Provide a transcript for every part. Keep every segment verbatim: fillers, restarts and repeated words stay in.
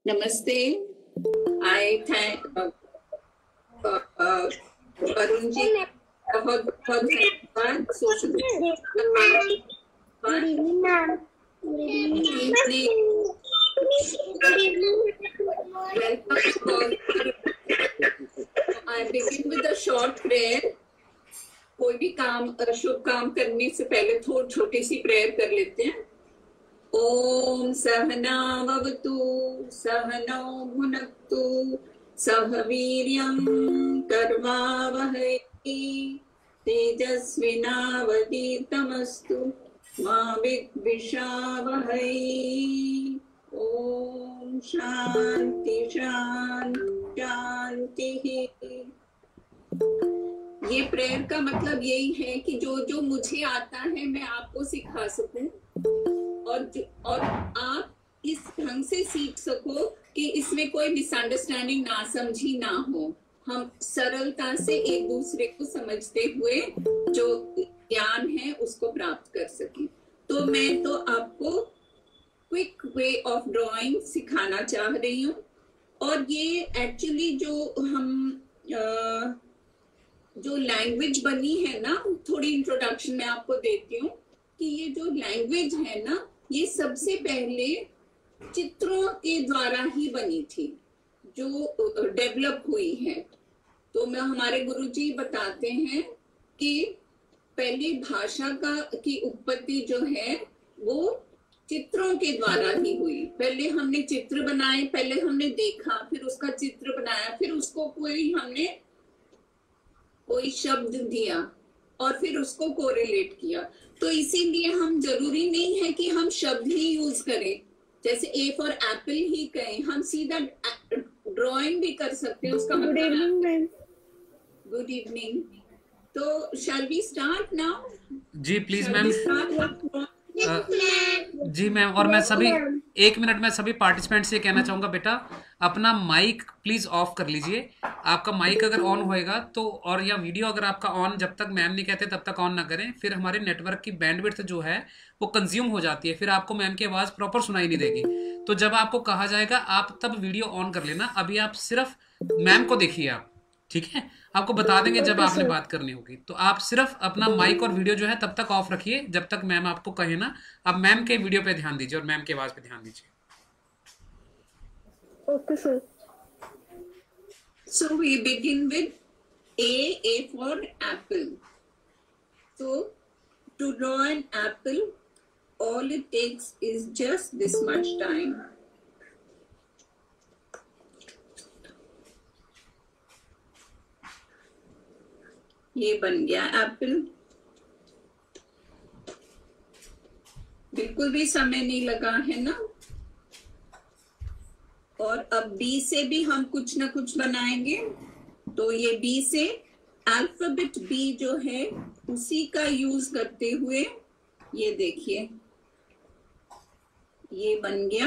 नमस्ते। आई थैंक वरुण जी, बहुत बहुत धन्यवाद। So shall I begin with a short prayer. कोई भी काम शुभ काम करने से पहले थोड़ी छोटी सी प्रेयर कर लेते हैं। ओम सहना भवतु सहनौ भुनक्तु सह वीर्यं कर्वावहै तेजस्विनावधीतमस्तु मा विद्विषावहै। ओम शांति शांति शांति। ये प्रेयर का मतलब यही है कि जो जो मुझे आता है मैं आपको सिखा सकूं और और आप इस ढंग से सीख सको कि इसमें कोई मिसअंडरस्टैंडिंग ना समझी ना हो। हम सरलता से एक दूसरे को समझते हुए जो ज्ञान है उसको प्राप्त कर सकें। तो मैं तो आपको क्विक वे ऑफ ड्राइंग सिखाना चाह रही हूँ। और ये एक्चुअली जो हम आ, जो लैंग्वेज बनी है ना, थोड़ी इंट्रोडक्शन मैं आपको देती हूँ कि ये जो लैंग्वेज है ना, ये सबसे पहले चित्रों के द्वारा ही बनी थी, जो डेवलप हुई है। तो मैं हमारे गुरुजी बताते हैं कि पहले भाषा का की उत्पत्ति जो है वो चित्रों के द्वारा ही हुई। पहले हमने चित्र बनाए, पहले हमने देखा, फिर उसका चित्र बनाया, फिर उसको कोई हमने कोई शब्द दिया और फिर उसको कोरिलेट किया। तो इसीलिए हम जरूरी नहीं है कि हम शब्द ही यूज करें, जैसे ए फॉर एप्पल ही कहें, हम सीधा ड्राइंग भी कर सकते हैं। उसका good evening ma'am. Good evening. तो शैल वी स्टार्ट नाउ? जी प्लीज मैम। जी मैम, और मैं सभी एक मिनट में सभी पार्टिसिपेंट से कहना चाहूंगा, बेटा अपना माइक प्लीज ऑफ कर लीजिए। आपका माइक अगर ऑन होएगा तो, और या वीडियो अगर आपका ऑन, जब तक मैम नहीं कहते तब तक ऑन ना करें, फिर हमारे नेटवर्क की बैंडविड्थ जो है वो कंज्यूम हो जाती है, फिर आपको मैम की आवाज़ प्रॉपर सुनाई नहीं देगी। तो जब आपको कहा जाएगा आप तब वीडियो ऑन कर लेना। अभी आप सिर्फ मैम को देखिए आप, ठीक है? आपको बता देंगे जब आपने बात करनी होगी। तो आप सिर्फ अपना माइक और वीडियो जो है तब तक ऑफ रखिए जब तक मैम आपको कहे ना। आप मैम के वीडियो पे ध्यान दीजिए और मैम की आवाज पे ध्यान दीजिए। Okay sir. So we begin with A, A for apple. So to draw an apple, all it takes is just this much time. ये बन गया एप्पल। बिल्कुल भी समय नहीं लगा है ना। और अब बी से भी हम कुछ ना कुछ बनाएंगे। तो ये बी से अल्फाबेट बी जो है उसी का यूज करते हुए ये देखिए ये बन गया।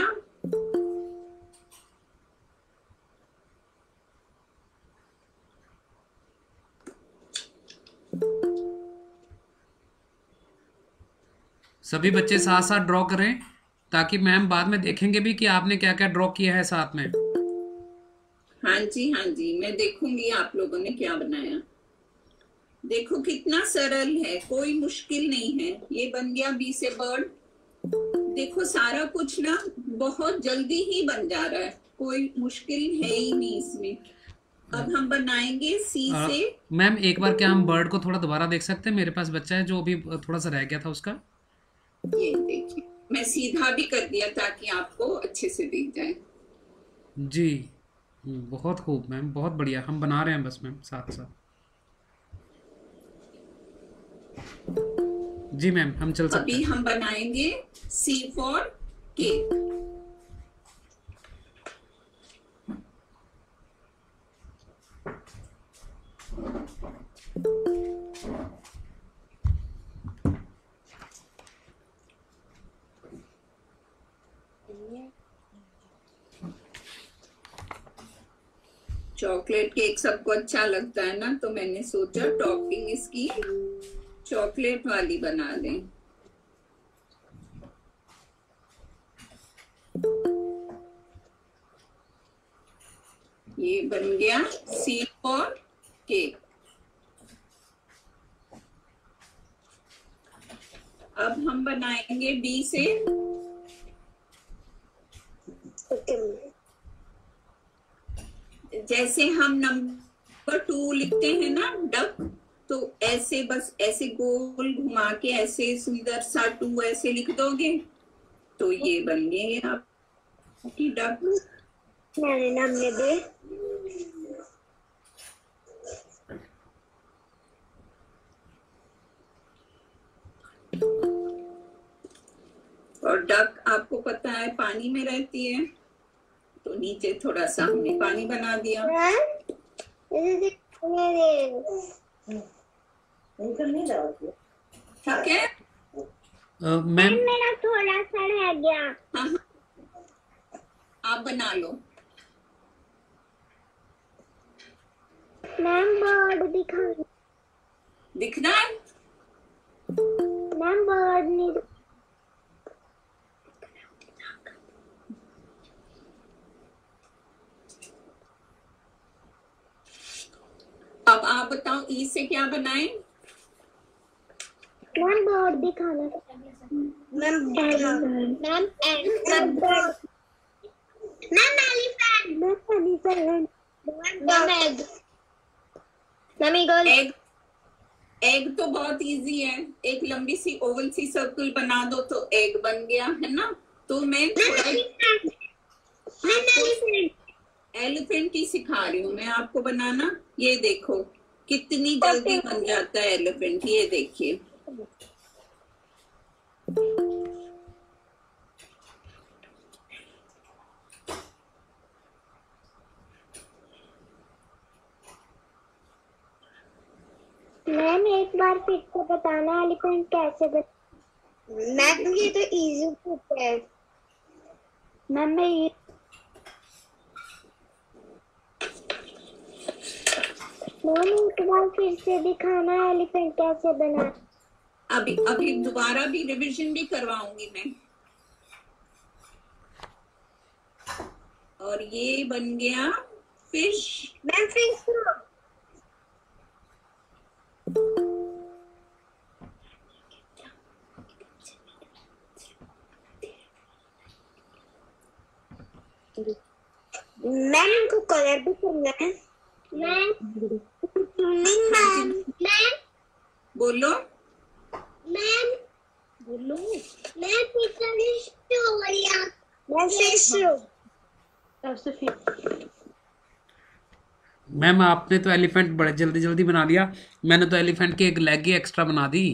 सभी बच्चे साथ साथ ड्रॉ करें ताकि मैम बाद में देखेंगे भी कि आपने क्या क्या ड्रॉ किया है साथ में। हाँ जी, हाँ जी, मैं देखूंगी आप लोगों ने क्या बनाया। देखो कितना सरल है, कोई मुश्किल नहीं है। ये बन गया बी से बर्ड। देखो सारा कुछ ना बहुत जल्दी ही बन जा रहा है, कोई मुश्किल है ही नहीं इसमें। अब हम बनाएंगे सी से। मैम एक बार क्या हम बर्ड को थोड़ा दोबारा देख सकते हैं? मेरे पास बच्चा है जो अभी थोड़ा सा रह गया था उसका। ये देखिए मैं सीधा भी कर दिया ताकि आपको अच्छे से दिख जाए। जी बहुत खूब मैम, बहुत बढ़िया। हम बना रहे हैं बस मैम साथ साथ। जी मैम हम चल सकते हैं। अभी हम बनाएंगे C for cake. Chocolate cake सबको अच्छा लगता है ना, तो मैंने सोचा टॉपिंग इसकी चॉकलेट वाली बना दें। ये बन गया सी फॉर केक। अब हम बनाएंगे बी से। जैसे हम नंबर टू लिखते हैं ना डक, तो ऐसे बस ऐसे गोल घुमा के ऐसे सुंदर सा टू ऐसे लिख दोगे तो ये बन गए आपकी डक। मैंने नाम ले दे। और डक आपको पता है पानी में रहती है, तो नीचे थोड़ा सा हमने पानी बना दिया। ठीक है मैम, मेरा थोड़ा सा रह गया। हाँ हाँ, आप बना लो। मैम बर्ड दिखा। दिख रहा है? मैम बर्ड नहीं। अब आप बताओ ई से क्या बनाएं? मैम बर्ड दिखाना। Ma'am ma'am ma'am elephant. Ma'am elephant. Ma'am egg. Ma'am eagle. Egg. Egg तो बहुत इजी है, एक लंबी सी ओवल सी सर्कल बना दो तो एग बन गया, है ना। तो मैं एलिफेंट की सिखा रही हूँ मैं आपको बनाना। ये देखो कितनी जल्दी बन जाता है एलिफेंट, ये देखिए। मैम एक बार फिर से बताना एलिफेंट कैसे बन। मैम ये तो इजी है। मैम मैं ये मैम एक बार फिर से दिखाना एलिफेंट कैसे बना। अभी अभी दोबारा भी रिवीजन भी करवाऊंगी मैं। और ये बन गया फिश। Ma'am fish. मैम इनको कलर भी करना है। मैम मैम मैम बोलो। मैम बोलो। मैम फिश हो गया। मैम फिश सबसे फिश। मैम आपने तो एलिफेंट बड़े जल्दी जल्दी बना दिया, मैंने तो एलिफेंट की एक लेग ही एक्स्ट्रा बना दी।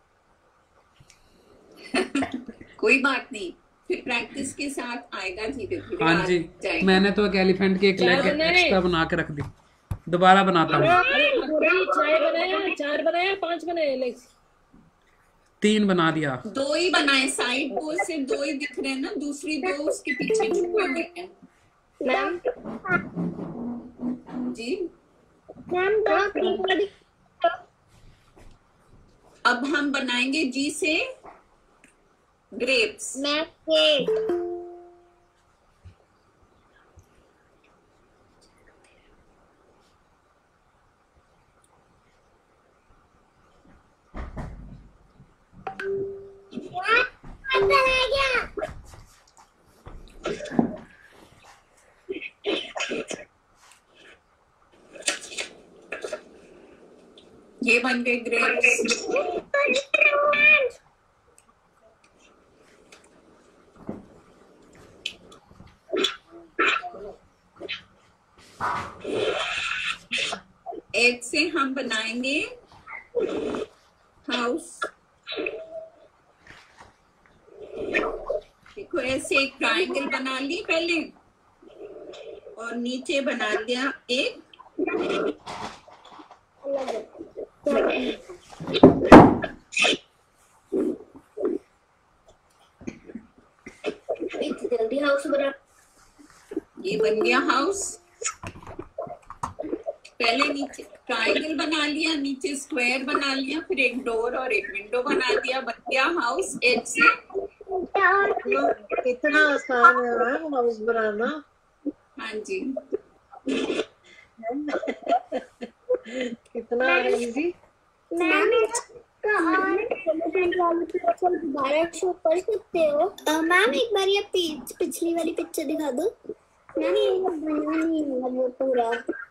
कोई बात नहीं, फिर प्रैक्टिस के साथ आएगा धीरे धीरे। हाँ जी, मैंने तो एक एलिफेंट की एक लेग एक्स्ट्रा बना के रख दी। दोबारा बनाता हूँ। चार बनाया, चार बनाया, पांच बनाए लेग्स। तीन बना दिया। दो ही बनाए, साइड को से दो ही दिख रहे हैं ना, दूसरी दो उसके पीछे छुपे हुए हैं। मैम जी मैम अब हम बनाएंगे जी से ग्रेप्स। Ma'am cake. ये बन गए ग्रेप्स। एक से हम बनाएंगे हाउस। देखो ऐसे एक ट्रायंगल बना ली पहले, और नीचे बना लिया एक जल्दी हाउस बना। ये बन गया हाउस। पहले नीचे ट्रायंगल बना लिया, नीचे स्क्वायर बना लिया, फिर एक डोर और एक विंडो बना दिया, बन गया हाउस। एक से इतना आसान है हाउस बनाना। हाँ जी, कितना इजी। मैम इसका और एलिफेंट वाली पिक्चर दोबारा शो कर सकते हो? मैम एक बार ये पिच, पिछली वाली पिक्चर दिखा दो। मैम ये बना नहीं है वो पूरा।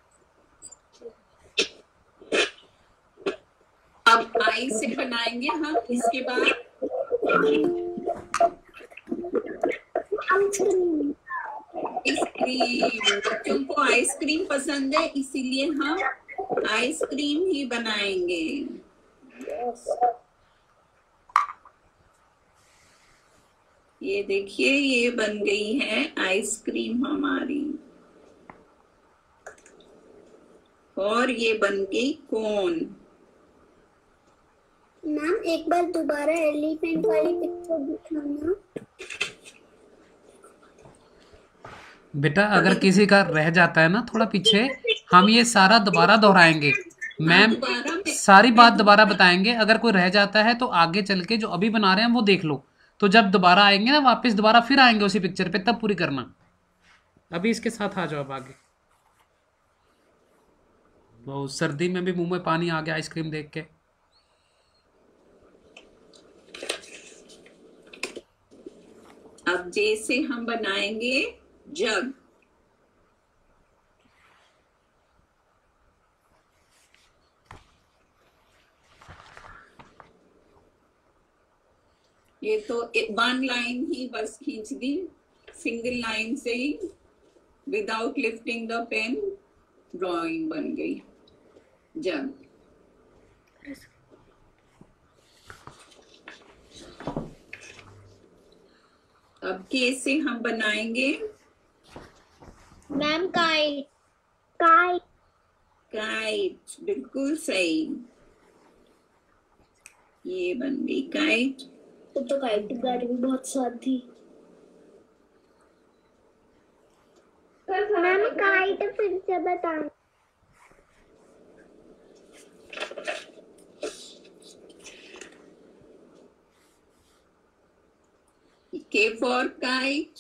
अब आई से बनाएंगे हम इसके बाद आइसक्रीम। आइसक्रीम। बच्चों को आइसक्रीम पसंद है, इसीलिए हम आइसक्रीम ही बनाएंगे। ये देखिए ये बन गई है आइसक्रीम हमारी, और ये बन गई कोन। मैम एक बार दोबारा एलिफेंट वाली पिक्चर दिखाना। बेटा अगर किसी का रह जाता है ना थोड़ा पीछे, हम ये सारा दोबारा दोहराएंगे मैम, सारी बात दोबारा बताएंगे। अगर कोई रह जाता है तो आगे चल के जो अभी बना रहे हैं वो देख लो, तो जब दोबारा आएंगे ना वापस दोबारा फिर आएंगे उसी पिक्चर पे, तब पूरी करना। अभी इसके साथ आ जाओ अब आगे। वो सर्दी में भी मुंह में पानी आ गया आइसक्रीम देख के। अब जैसे हम बनाएंगे जग। ये तो वन लाइन ही बस खींच दी, सिंगल लाइन से ही, without lifting the pen drawing बन गई जग। अब कैसे हम बनाएंगे? Ma'am kite. काइट। काइट, बिल्कुल सही। ये बन गई काइट। तो, तो काइट की गाड़ी भी बहुत स्वाद थी। मैम काइट फिर से बताना। के फॉर काइट,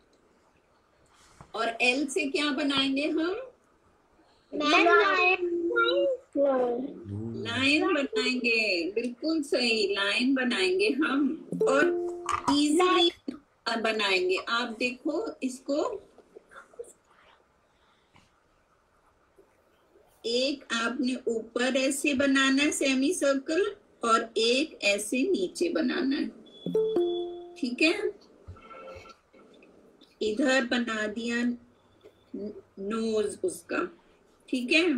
और एल से क्या बनाएंगे हम? लाइन बनाएंगे, बिल्कुल सही, लाइन बनाएंगे हम, और इजीली बनाएंगे। आप देखो इसको, एक आपने ऊपर ऐसे बनाना है सेमी सर्कल, और एक ऐसे नीचे बनाना है, ठीक है। इधर बना दिया नोज उसका, ठीक है।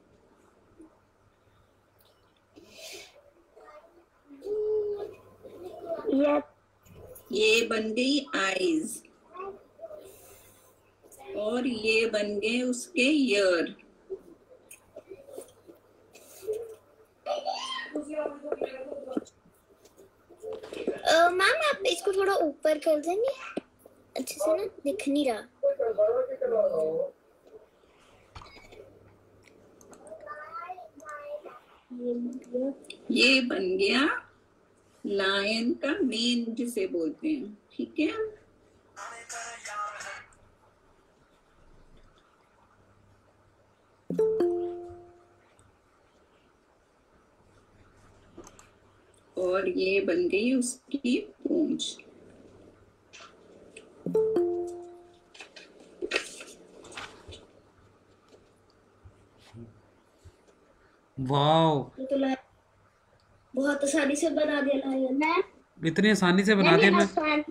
Yes. ये बन गई आईज, और ये बन गए उसके ईयर। मैम आप इसको थोड़ा ऊपर कर देंगे, अच्छे से ना दिख नहीं रहा। ये बन गया लायन का मेन जिसे बोलते हैं, ठीक है। और ये बन गई उसकी पूंछ। वाओ, तो बहुत आसानी से बना दिया लायन। इतनी आसानी से बना दिया मैं।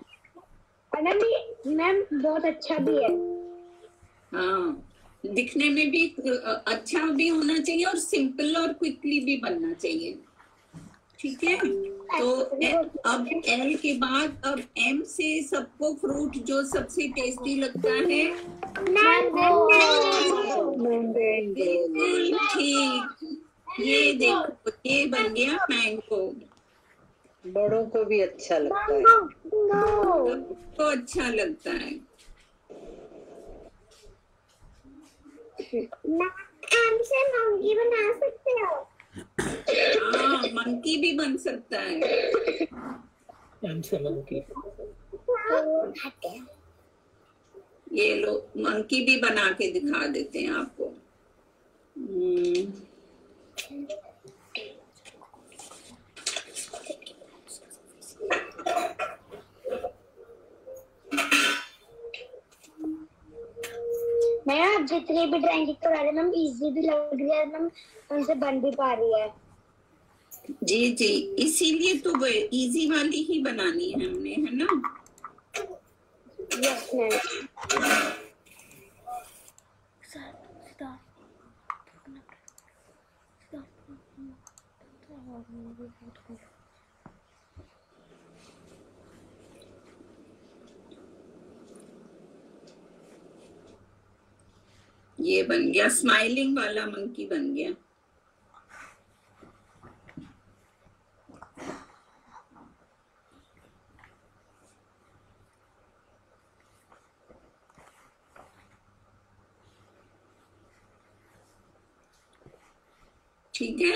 मैम बहुत अच्छा भी है। हाँ, दिखने में भी अच्छा भी होना चाहिए, और सिंपल और क्विकली भी बनना चाहिए, ठीक है। तो अब एल के बाद अब एम से सबको फ्रूट जो सबसे टेस्टी लगता है, बिल्कुल ठीक। ये देखो ये बन गया मैंगो। बड़ों को भी अच्छा लगता है, सबको अच्छा लगता है। एम से मंकी बना सकते हो? हाँ, मंकी भी बन सकता है। एम से मंकी। ये लो मंकी भी बना के दिखा देते हैं आपको। हम्म, मैम जितनी भी ड्राइंग करा रहे मैम इजी भी लग रही है मैम, उनसे बन भी पा रही है। जी जी, इसीलिए तो वो इजी वाली ही बनानी है हमने, है ना। Yes ma'am. ये बन गया, स्माइलिंग वाला मंकी बन गया। ठीक है,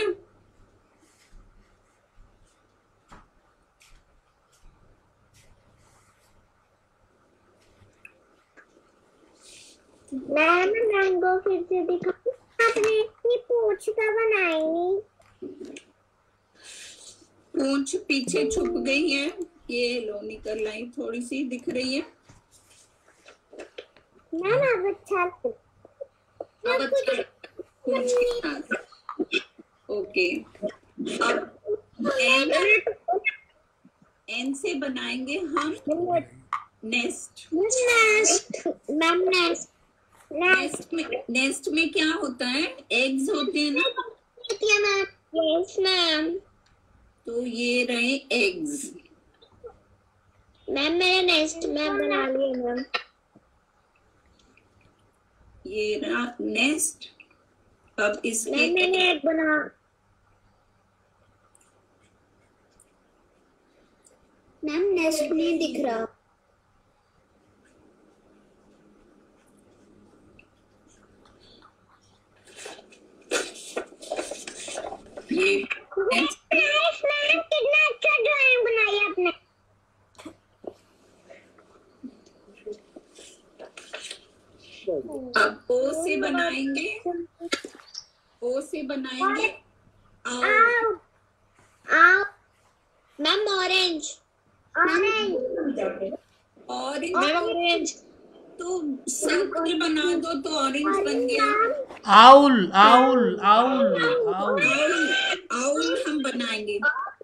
मैम मैंगो फिर से दिखाऊं? आपने इतनी पूंछ का बनाई नहीं। पूंछ पीछे छुप गई है, ये लो निकल आई, थोड़ी सी दिख रही है। मैम अब अच्छा अब अच्छा पूंछ के साथ। ओके, अब एन एन से बनाएंगे हम nest. Nest ma'am nest nest में नेस्ट में क्या होता है, एग्स होते हैं ना। Yes ma'am. तो ये रहे एग्स। मैम मेरे नेस्ट मैम बना लिए मैम। ये रहा नेस्ट। अब इसके मैम मैंने एक बना। मैम नेस्ट नहीं दिख रहा। ये मैम कितना अच्छा ड्राइंग बनाई आपने। अब ओ से बनाएंगे, ओ से बनाएंगे आओ आओ ma'am orange orange orange orange. तो सर्कल बना दो तो ऑरेंज बन गया। Owl owl owl owl owl owl हम बनाएंगे।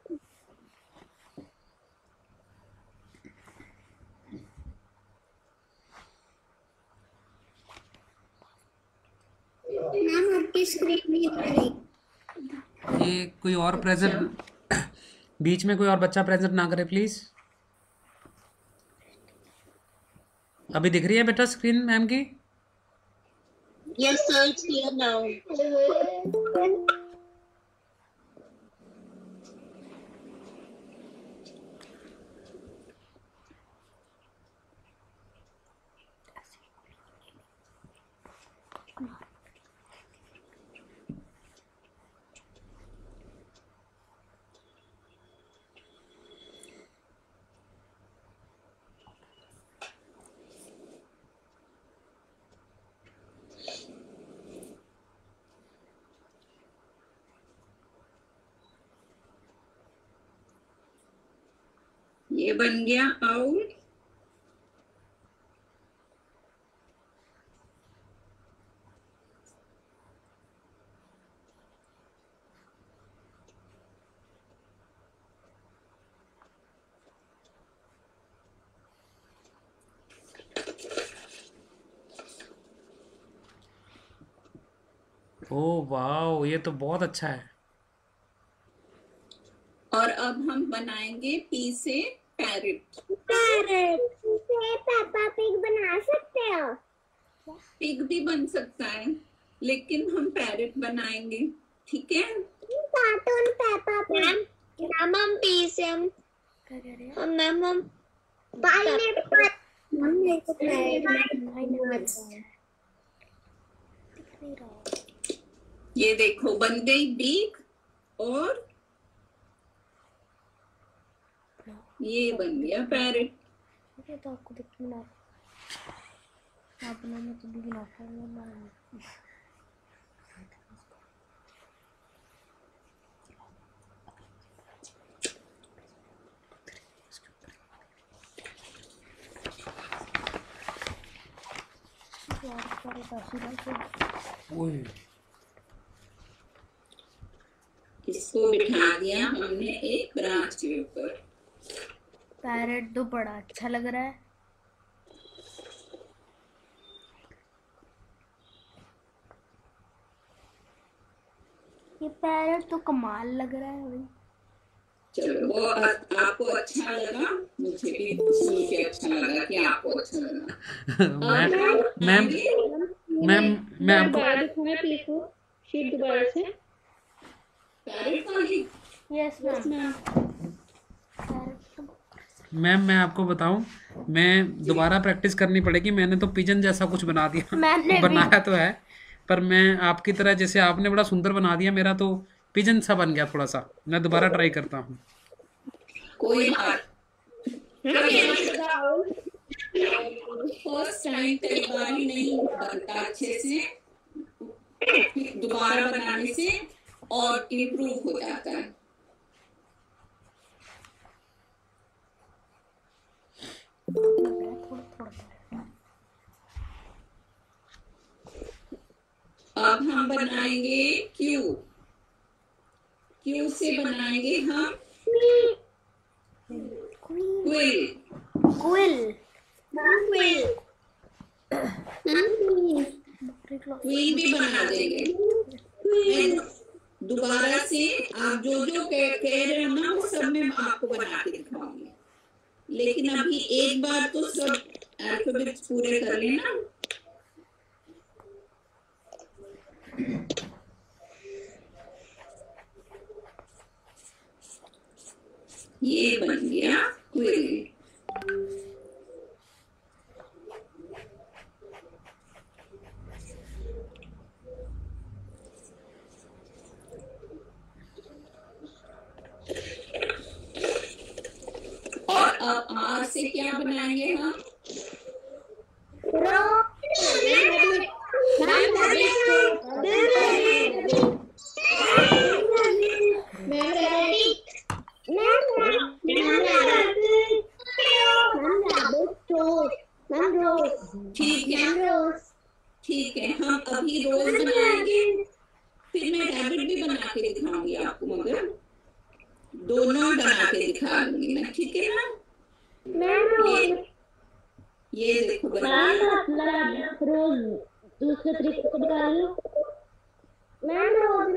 मैम आपकी स्क्रीन नहीं दिख रही। ये कोई और प्रेजेंट, बीच में कोई और बच्चा प्रेजेंट ना करे प्लीज। अभी दिख रही है बेटा स्क्रीन मैम की? Yes, sir, it's clear now. ये बन गया आउल। ओह वाह, ये तो बहुत अच्छा है। और अब हम बनाएंगे पी से पैरेट। पैरेट से पेपा पिग बना सकते हो। पिग भी बन सकता है, लेकिन हम पैरेट बनाएंगे, ठीक है। Cartoon Peppa Pig. मैम हम पी से हम हम मैम हम बाई में पर हम मेरे को पैरेट ये देखो बन गई बीक, और ये बन गया पैरेट। अपने में तो भी ना करना। ओए इसको बिठा दिया हमने एक ब्रांच के ऊपर। पैरेट तो बड़ा अच्छा लग रहा है। ये पैरेट तो कमाल लग रहा है भाई। चलो वो आ- आपको अच्छा लगा, मुझे भी सुन के अच्छा लगा कि आपको अच्छा लगा। मैम अब मैम आगे मैम मैं आपको दोबारा दिखाएं प्लीज वो शीट दोबारा से। पैरेट वाली। Yes ma'am. मैम मैं आपको बताऊं, मैं दोबारा प्रैक्टिस करनी पड़ेगी। मैंने तो पिजन जैसा कुछ बना दिया। मैंने भी। बनाया तो है, पर मैं आपकी तरह, जैसे आपने बड़ा सुंदर बना दिया, मेरा तो पिजन सा बन गया थोड़ा सा। मैं दोबारा ट्राई करता हूँ। कोई बात फर्स्ट टाइम कई बार ही नहीं बनता अच्छे से, दोबारा बनाने से और इम्प्रूव हो जाता है। अब हम बनाएंगे क्यू। क्यू से बनाएंगे हम क्विल। क्विल। क्वीन भी बना देंगे। मैं दोबारा से आप जो जो कह कह रहे हो ना वो सब मैं आपको बना के दिखाऊंगी, लेकिन अभी एक बार तो सब अल्फाबेट्स पूरे कर लेना। ये बन गया क्विल। और अब आर से क्या बनाएंगे हम? ठीक है ठीक है, हम अभी रोज बनाएंगे, फिर मैं रैबिट भी बना के दिखाऊंगी आपको, मगर दोनों बना के दिखा दूंगी मैं, ठीक है ना? ये ये देखो बना रोज दूसरे तरीके को बता रही हूँ। मैम रोज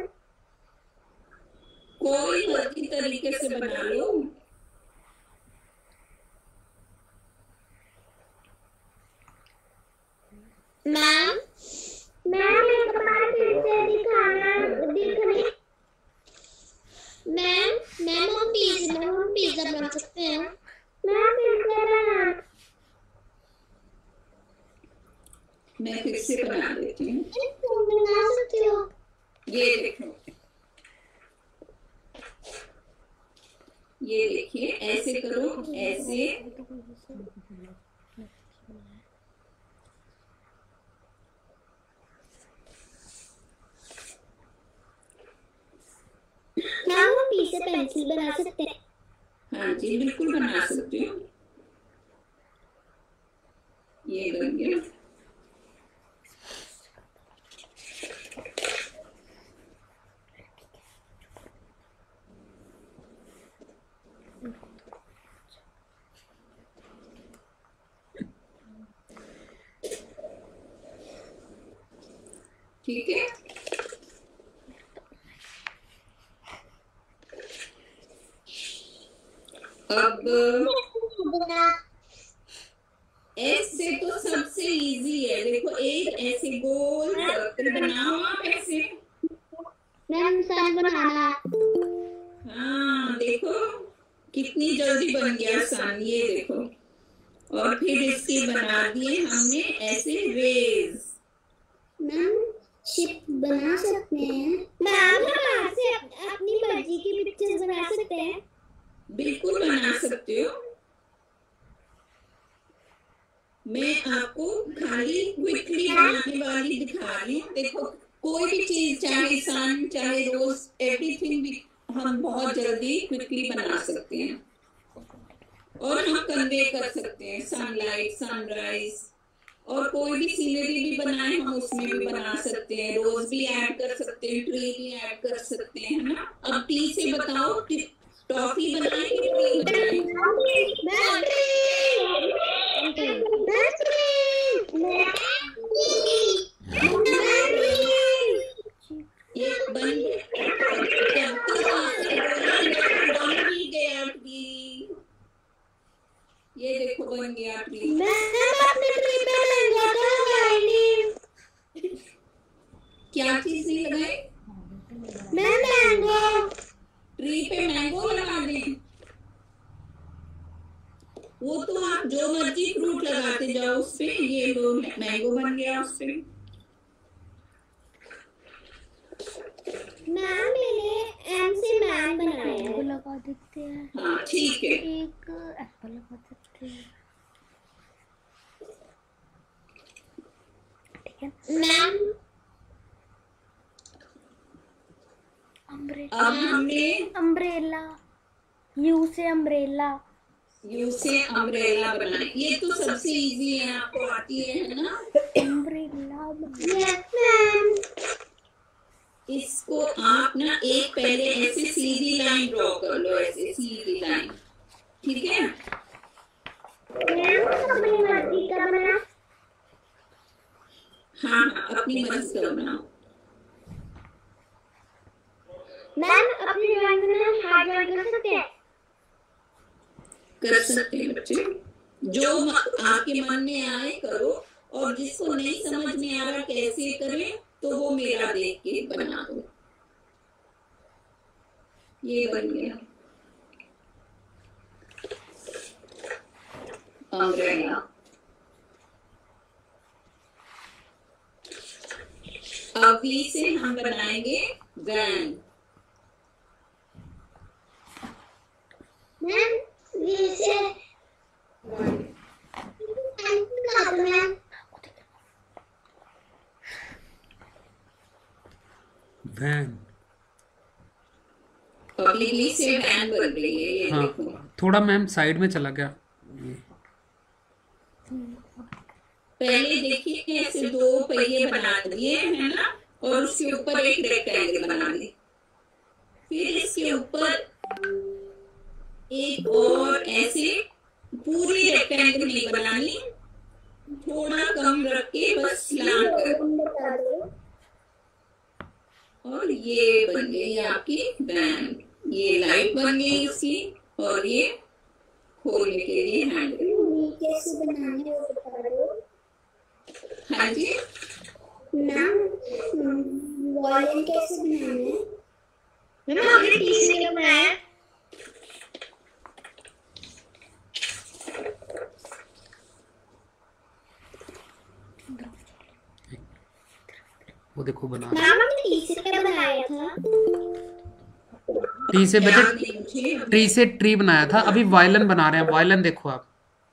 कोई मर्जी तरीके से बना लो। मैम मैम एक बार फिर से दिखाना दिखने। मैम मैम हम पिज्जा मैम हम पिज्जा बना सकते हैं। मैम फिर से बना। मैं फिर से बना देती हूँ। बना सकते हो। ये देखो, ये देखिए, ऐसे करो, ऐसे मैम हम पिज्जा पेंसिल बना सकते हैं। हाँ जी बिल्कुल बना सकती हूँ। ये बन गया। ठीक है, अब ऐसे तो सबसे इजी है। देखो एक ऐसे गोल सर्कल बनाओ आप ऐसे। मैम सन बनाना। हाँ देखो कितनी जल्दी बन गया सन, ये देखो। और फिर इसके बना दिए हमने ऐसे रेज। मैम शिप बना सकते हैं। मैम हम ऐसे अपनी मर्जी की पिक्चर्स बना सकते हैं। बिल्कुल बना सकते हो। मैं आपको खाली क्विकली बनाने वाली दिखा रही हूँ। देखो कोई भी चीज, चाहे सन चाहे रोज, एवरीथिंग भी हम बहुत जल्दी क्विकली बना सकते हैं और हम कन्वे कर सकते हैं। सनलाइट, सनराइज, और कोई भी सीनरी भी बनाए हम उसमें भी बना सकते हैं। रोज भी ऐड कर सकते हैं, ट्री भी ऐड कर सकते हैं, है ना। अब टी से बताओ, टॉफी बनाए कि ट्री बनाए? एक बन गया ट्री। ये देखो बन गया ट्री। क्या चीज नहीं लगाई? ट्री पे मैंगो लगा दें। वो तो आप जो मर्जी फ्रूट लगाते जाओ उस पे, ये लो मैंगो बन गया उस पे। मैम मैंने एम से मैम बनाया है, लगा देते हैं। हाँ ठीक है। एक एप्पल लगा देते हैं, ठीक है मैम। अब हमने अम्ब्रेला, यू से अम्ब्रेला, यू से अम्ब्रेला बनाए। ये तो सबसे इजी है, आपको आती है, है ना। अम्ब्रेला। Yes ma'am. इसको आप ना एक पहले ऐसे सीधी लाइन ड्रॉ कर लो, ऐसे सीधी लाइन, ठीक है। मैम अपनी मर्जी का बना। हाँ अपनी मर्जी का बनाओ। मैम अपनी ड्राइंग में हार्ड ड्राइंग कर सकते हैं? कर सकते हैं बच्चे, जो आपके मन में आए करो, और जिसको नहीं समझ में आ रहा कैसे करें तो वो मेरा देख के बना दो। ये बन गया अम्ब्रेला। अब वी से हम बनाएंगे वैन। मैम वी से वैन। पब्लिकली से वैन बन रही है, ये हाँ देखो। थोड़ा मैम साइड में चला गया। पहले देखिए ऐसे दो पहिए बना दिए है ना, और उसके ऊपर एक रेक्टेंगल बना दिए। फिर इसके ऊपर एक और ऐसे पूरी रेक्टेंगल नहीं बनानी, थोड़ा कम रख के बस स्लांट कर, और ये बन गई आपकी वैन। ये लाइट बन गई उसकी, और ये खोलने के लिए हैंडल। कैसे बनाने वो बता दो। हाँ जी मैम वॉल्यूम कैसे बनाना है? मैम आपने टी से बनाया? वो देखो बना। मैम आपने टी से क्या बनाया था? टी से बेटे, ट्री से ट्री बनाया था। अभी वायलन बना रहे हैं। वायलन देखो आप।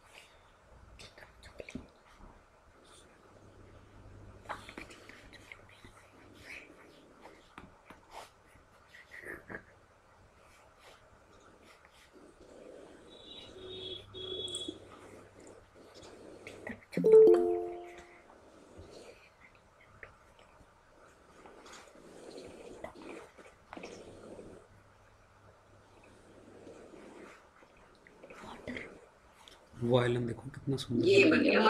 वायलन देखो कितना सुंदर। ये बन गया।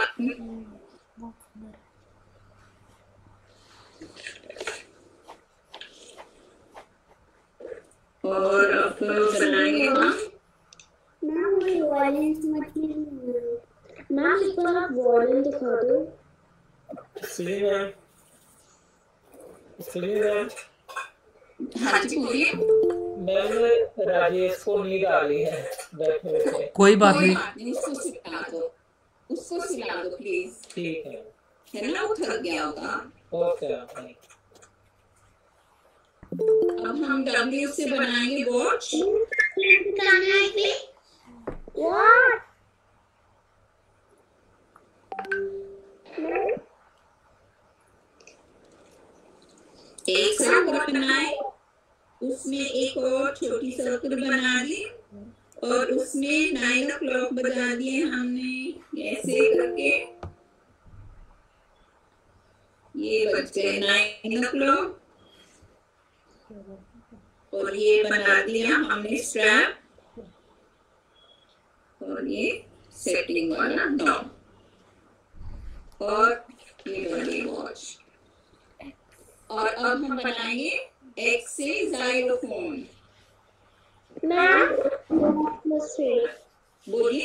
और अब बनाएंगे हम। मैम वही वॉल्यूम समझ में नहीं आ रहा। मैम इस पर आप वॉल्यूम दिखा दो। इसलिए मैम इसलिए मैम हाँ जी बोलिए। मैंने राजेश को नींद आ रही है बैठे बैठे। कोई बात कोई नहीं। बात नहीं, उसको सिला दो, उसको सिला दो प्लीज, ठीक है, है ना, वो थक गया होगा। ओके। अब हम डब्ल्यू से बनाएंगे वॉच। What? बनाए, उसमें एक और छोटी सर्कल बना दी और उसमें नाइन ओ क्लॉक बजा दिए हमने ऐसे करके। ये बज गए नाइन ओ क्लॉक और ये बना दिया हमने स्ट्रैप और ये सेटिंग वाला नॉब और ये वाली वॉच। और अब हम बनाएंगे एक्स से जाइलोफोन। बोलिए।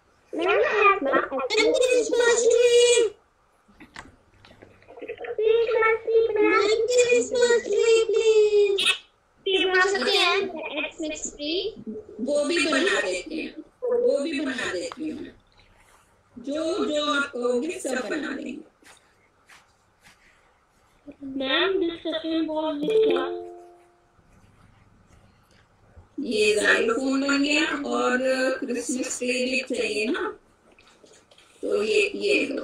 वो भी बना देते हैं, वो भी बना देती हूँ। जो जो आप कहोगे सब बना देंगे। मैम डिस्कशन बोर्ड लिखा। ये जाइलोफोन बन गया और क्रिसमस ट्री भी चाहिए ना, तो ये ये लो।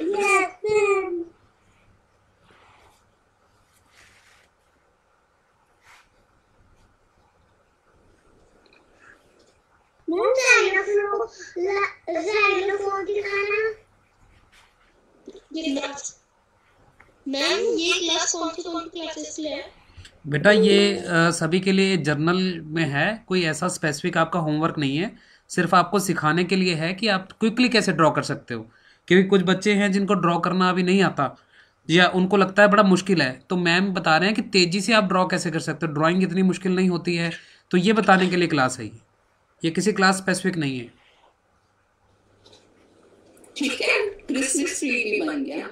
मैम ये क्लास कौन सी कौन सी क्लासेस के लिए है? बेटा ये अ, सभी के लिए जर्नल में है, कोई ऐसा स्पेसिफिक आपका होमवर्क नहीं है, सिर्फ आपको सिखाने के लिए है कि आप क्विकली कैसे ड्रॉ कर सकते हो। क्योंकि कुछ बच्चे हैं जिनको ड्रॉ करना अभी नहीं आता या उनको लगता है बड़ा मुश्किल है, तो मैम बता रहे हैं कि तेज़ी से आप ड्रॉ कैसे कर सकते हो, ड्राइंग इतनी मुश्किल नहीं होती है, तो ये बताने के लिए क्लास है। ये किसी क्लास स्पेसिफिक नहीं है। ठीक है, क्रिसमस ट्री भी बन गया।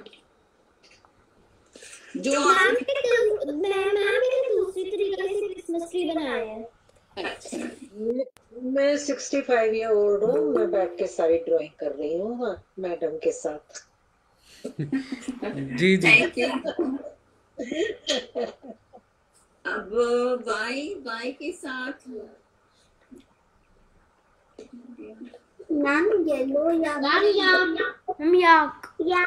जो मैम के मैम के दूसरी तरीके से क्रिसमस ट्री बनाया है। अच्छा, मैं सिक्सटी फाइव ईयर ओल्ड हूँ, मैं बैठ के सारी ड्राइंग कर रही हूँ हाँ मैडम के साथ। जी जी थैंक यू। अब वाई वाई के साथ मैम येलो या मैम याक मैम याक या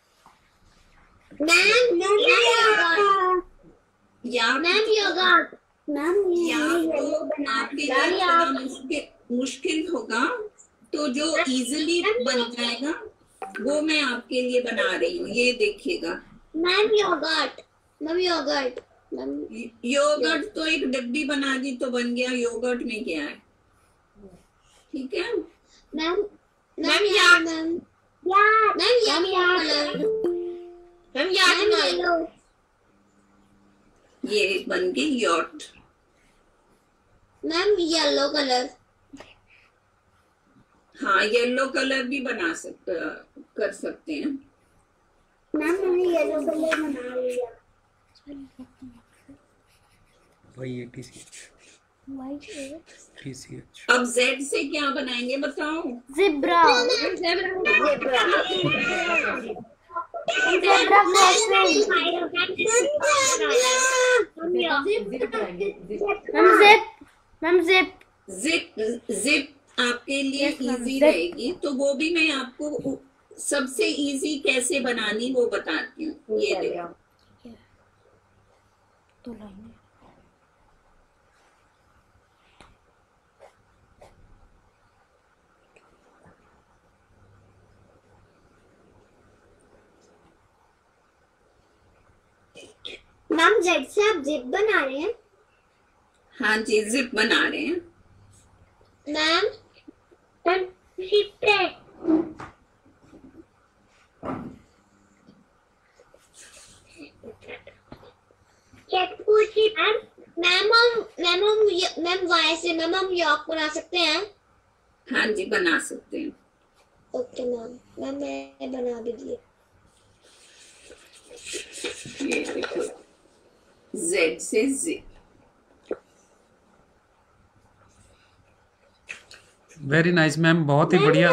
मैम याक या मैम योगर्ट मैम या तो आपके लिए थोड़ा मुश्किल मुश्किल होगा, तो जो इजीली बन जाएगा वो मैं आपके लिए बना रही हूँ, ये देखिएगा। Ma'am yoghurt ma'am yoghurt ma'am yoghurt तो एक डब्बी बना दी तो बन गया, योगर्ट में क्या है। ठीक है ma'am ma'am yak ma'am yak ma'am yak ma'am yak ये बन गई यॉट। मैम येलो कलर हाँ येलो कलर भी बना सकते कर सकते हैं। मैम मैंने येलो कलर बना लिया। वही है टीसीएच टीसीएच। अब जेड से क्या बनाएंगे बताओ। Zebra zebra zebra ma'am zip ma'am zip zip zip आपके लिए इजी रहेगी, तो वो भी मैं आपको सबसे इजी कैसे बनानी वो बताती हूँ। ये देखो मैम जेड से आप जिप बना रहे हैं? हाँ जी जिप बना रहे हैं। मैम मैम जिप पे मैम मैम हम मैम हम मैम वाई से मैम हम यॉक बना सकते हैं? हाँ जी बना सकते हैं। ओके मैम मैम मैं बना भी दिए। ये देखो जेड से जिप। वेरी नाइस मैम, बहुत ही बढ़िया।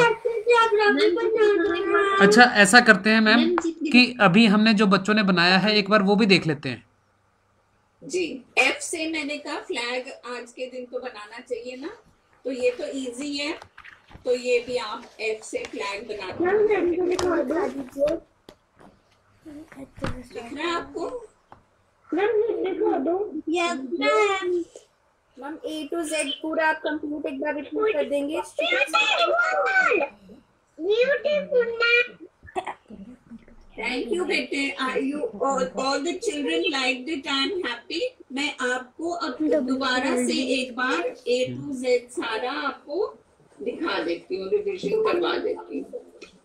अच्छा ऐसा करते हैं मैम कि अभी हमने जो बच्चों ने बनाया है एक बार वो भी देख लेते हैं। जी एफ से मैंने कहा फ्लैग आज के दिन तो बनाना चाहिए ना, तो ये तो इजी है, तो ये भी आप एफ से फ्लैग बना दिख रहा है आपको। मैम दिखा दो yes ma'am. Ma'am A to Z पूरा आप कंप्लीट एक बार रिपीट कर देंगे। Beautiful ma'am. थैंक यू बेटे। You all the children like it. I am happy. मैं आपको अब दोबारा से एक बार ए टू जेड सारा आपको दिखा देती हूँ, रिविजन करवा देती हूँ।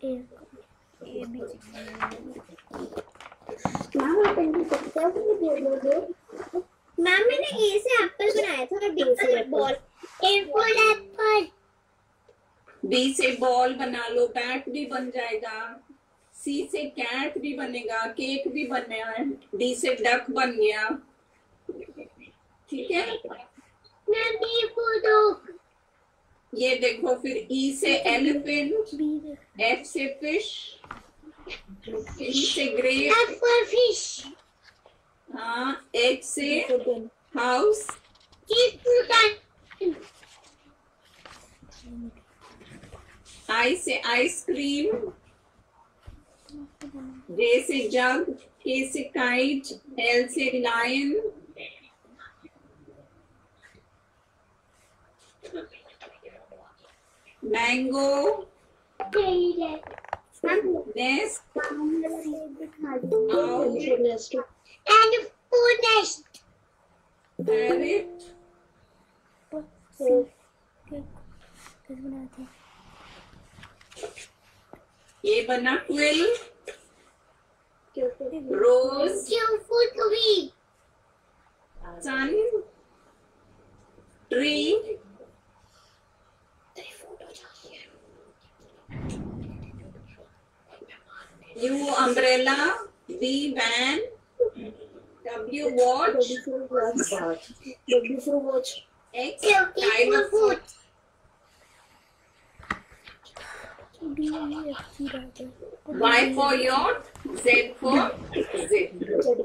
मैम आप इनको पिक्चर भी दे दोगे? मैम मैंने ए से एप्पल बनाया था और बी से ball. A for apple. B से बॉल बना लो, बैट भी बन जाएगा। सी से कैट भी बनेगा, केक भी बनेगा। डी से डक बन गया। ठीक है। Ma'am B for dog. ये देखो, फिर ई से एलिफेंट, एफ से फिश, ई से ग्रेप, एफ फॉर फिश। हाँ, एच से house, T for cat. I से आइसक्रीम, जे से जग, के से काइट, एल से lion, mango, nest, and food nest. Parrot, ये बना quill, rose, sun, tree, U umbrella, V van, W watch, W for watch। X time of food, Y for yacht, Z for zip।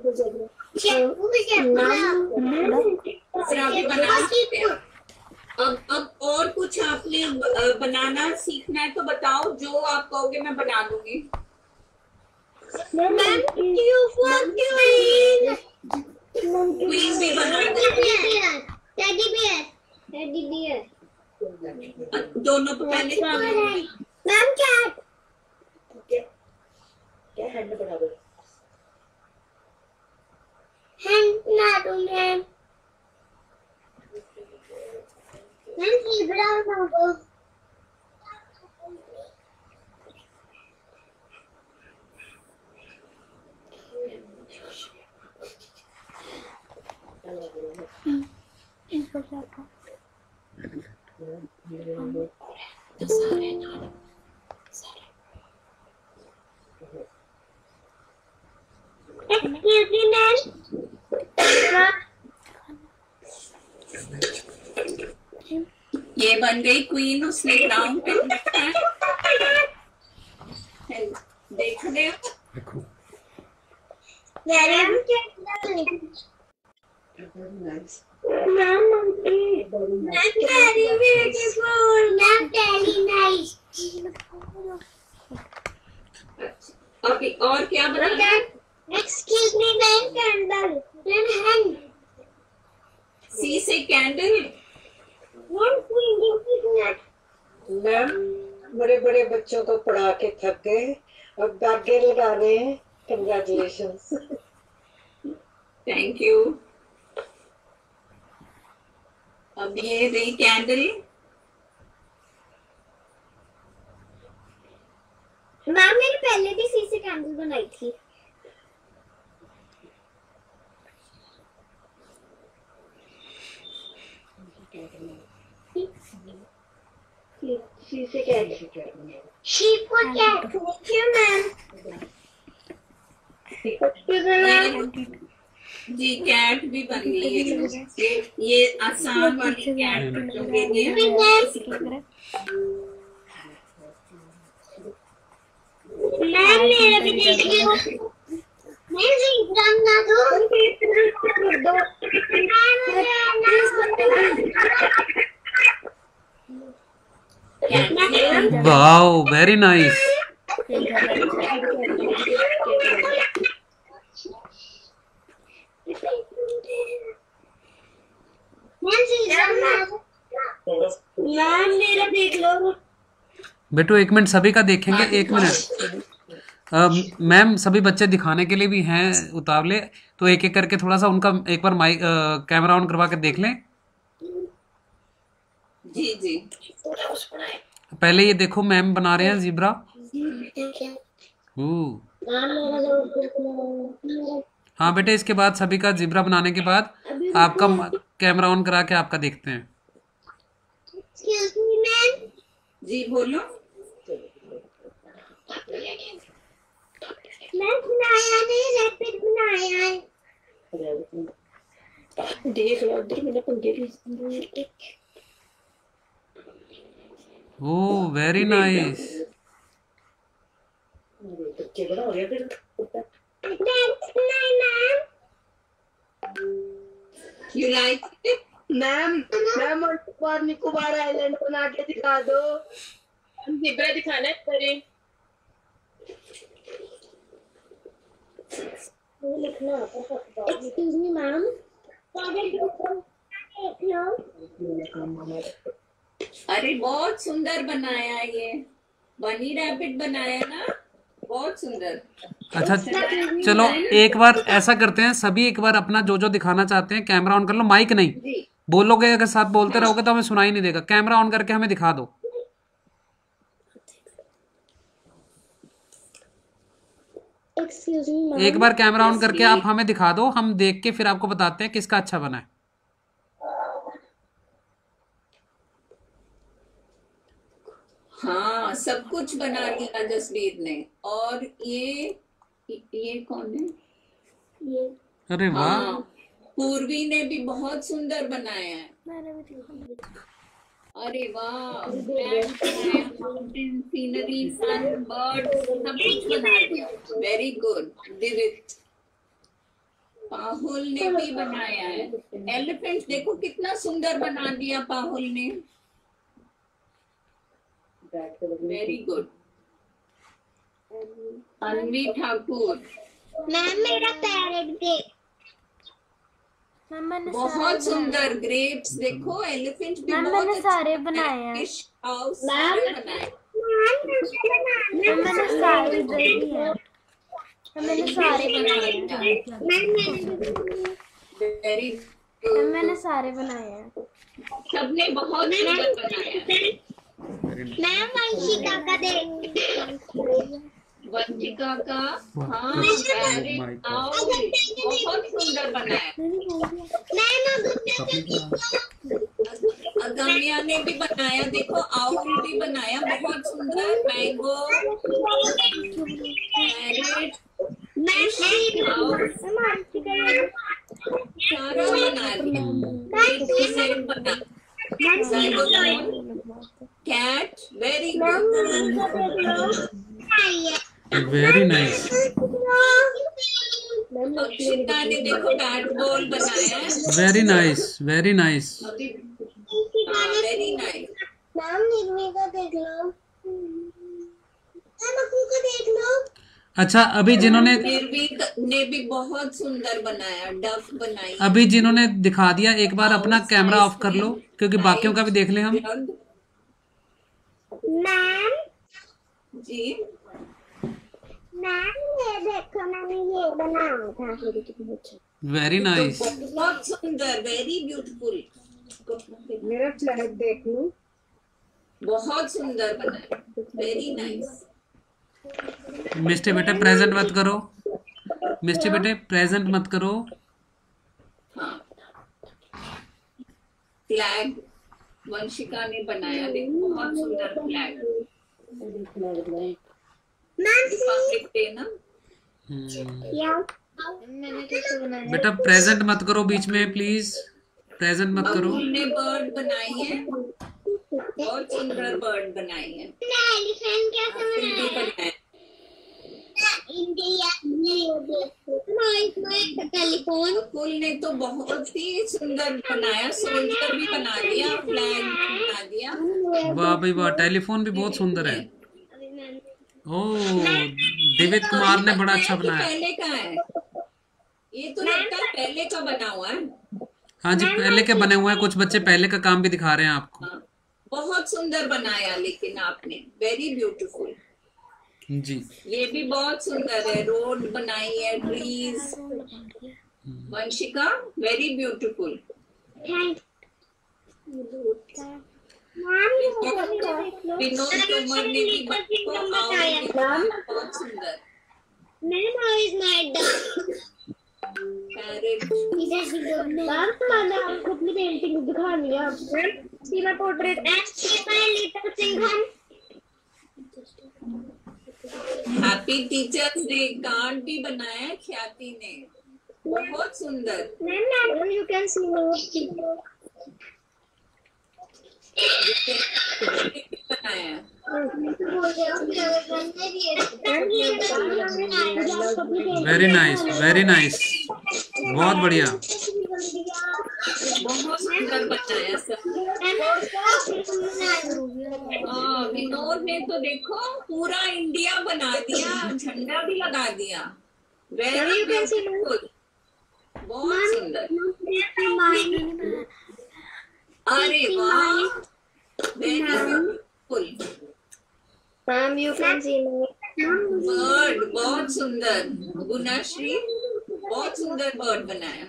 फिर अभी बना सकते हैं। अब अब और कुछ आपने अ, बनाना सीखना है तो बताओ, जो आप कहोगे मैं बना दूंगी। Ma'am Q for queen. Queen भी बना देंगे। Teddy bear. Teddy bear. अ, दोनों को पहले मैम कैट। क्या हैंड में बना दो। हैंड ना दो मैम। मैम ज़ेब्रा बना दो। Excuse me, ma'am. ये बन गई क्वीन, उसने क्राउन पे रखा है। देख रहे हो? Ma'am very beautiful. Ma'am very nice. अभी और क्या बना? Excuse me, ma'am candle. Ma'am hand. सी से कैंडल, Ma'am queen. मैम बड़े बड़े बच्चों को पढ़ा के थक गए, अब धागे लगा रहे हैं। कंग्रेचुलेशंस। Thank you. अब ये रही कैंडल। मैम मैंने पहले भी सी से कैंडल बनाई थी। शी से cat. She for cat. Thank you, ma'am. जी कैट भी बन गई है। ये ये आसान वाली कैट बच्चों के लिए। मैम मेरा भी देखिए। मैं भी एग्जाम ना दो। Wow, very nice. मैम मेरा देख लो। बेटो एक मिनट, सभी का देखेंगे, एक मिनट। अ, मैम सभी बच्चे दिखाने के लिए भी हैं उतावले, तो एक एक करके थोड़ा सा उनका एक बार माइक कैमरा ऑन करवा के देख लें। जी जी। पहले ये देखो मैम बना रहे हैं ज़ीब्रा। ओह, हाँ बेटे, इसके बाद सभी का ज़ीब्रा बनाने के बाद आपका कैमरा ऑन करा के आपका देखते हैं। जी बोलो। मैं बनाया नहीं, रैपिड बनाया है। देख लो उधर मैंने पंखे भी। Oh very nice. बच्चे बड़ा हो गया फिर। You like it? Ma'am ma'am और बार निकोबार आइलैंड बना के दिखा दो। हम ज़ेब्रा दिखाना है करें। एक्सक्यूज मी मैम, अरे बहुत सुंदर बनाया ये, बनी रैबिट बनाया ना, बहुत सुंदर। अच्छा चलो एक बार ऐसा करते हैं, सभी एक बार अपना जो जो दिखाना चाहते हैं कैमरा ऑन कर लो। माइक नहीं जी बोलोगे, अगर साथ बोलते रहोगे तो हमें सुनाई नहीं देगा। कैमरा ऑन करके हमें दिखा दो। एक्सक्यूज मी मैम, एक बार कैमरा ऑन करके आप हमें दिखा दो, हम देख के फिर आपको बताते हैं किसका अच्छा बना है। हाँ, सब कुछ बना दिया जसवीर ने। और ये ये कौन है? ये अरे वाह, हाँ, पूर्वी ने भी बहुत सुंदर बनाया है। मैंने भी देखा। अरे वाह, माउंटेन सीनरी, सन, बर्ड्स, सब कुछ बना दिया। Very good दिवित। पाहुल ने भी बनाया है। एलिफेंट देखो कितना सुंदर बना दिया पाहुल ने। Very good. Anvi Thakur ma'am मेरा पैरेट देख। मैम मैंने बहुत सुंदर। ग्रेप्स देखो, एलिफेंट भी मैम बहुत मैंने अच्छा सारे है। बनाए हैं। फिश हाउस सारे बनाए। मैम मैंने सारे इधर भी हैं। मैम मैंने सारे बनाए हैं। वेरी मैम मैंने सारे बनाए हैं। सबने बहुत सुंदर बनाया। मैम वंशिका का देख। वंशिका का, हाँ, पैरेट आउल बहुत सुंदर बनाया। अगम्या ने भी बनाया, देखो आउल भी बनाया बहुत सुंदर। मैंगो, पैरेट, सारा बना दिया। Cat, very good. Very nice. Akshita ने देखो बैट बॉल बनाया है। Very nice, very nice. Very nice. Ma'am Nirmi का देख लो। मैम अक्कू का देख लो। अच्छा अभी जिन्होंने निर्वीक ने भी बहुत सुंदर बनाया, डफ बनाई। अभी जिन्होंने दिखा दिया, एक बार अपना कैमरा ऑफ कर लो, क्योंकि बाकियों का भी देख लें हम। मैम जी मैम ये देखो, मैंने ये बनाया था। Very nice. बहुत सुंदर, वेरी ब्यूटीफुल। मेरा फ्लैग देख लो। बहुत सुंदर बनाया, वेरी नाइस। मिस्टर बेटे प्रेजेंट मत करो, मिस्टर बेटे प्रेजेंट मत करो। हाँ, फ्लैग वंशिका ने बनाया, देखो बहुत सुंदर फ्लैग। रिपब्लिक डे ना। मैंने कैसे बनाया? बेटा प्रेजेंट मत करो बीच में, प्लीज प्रेजेंट मत करो। अमूल ने बर्ड बनाई है, बहुत सुंदर बर्ड बनाई है। एलिफेंट कैसे फिर भी बनाया? बनाया। India telephone. अकुल ने तो बहुत ही सुंदर बनाया, सोल्जर भी बना दिया, फ्लैग भी बना दिया। वाह भाई वाह, टेलीफोन भी बहुत सुंदर है। ओह दिवित कुमार ने बड़ा अच्छा बनाया। पहले का है ये, तो लगता है पहले का बना हुआ है। हाँ जी, पहले के बने हुए हैं, कुछ बच्चे पहले का काम भी दिखा रहे हैं आपको। हाँ, बहुत सुंदर बनाया लेकिन आपने, वेरी ब्यूटीफुल। जी ये भी बहुत सुंदर है, रोड बनाई है, trees. Vanshika, very beautiful. Vinod Tomar ने भी बच्चों को बहुत सुंदर। आपको अपनी पेंटिंग दिखानी है आपको portrait happy teachers day card भी बनाया ख्याति ने, बहुत सुंदर। यू कैन सी बनाया। वेरी नाइस, वेरी नाइस, बहुत बढ़िया। बहुत सुंदर बनाया सब। हाँ, विनोद ने तो देखो पूरा इंडिया बना दिया, झंडा भी लगा दिया। वेरी ब्यूटीफुल, बहुत सुंदर। अरे वाह, very beautiful. Ma'am you can see bird बहुत सुंदर। गुनाश्री, बहुत सुंदर बर्ड बनाया।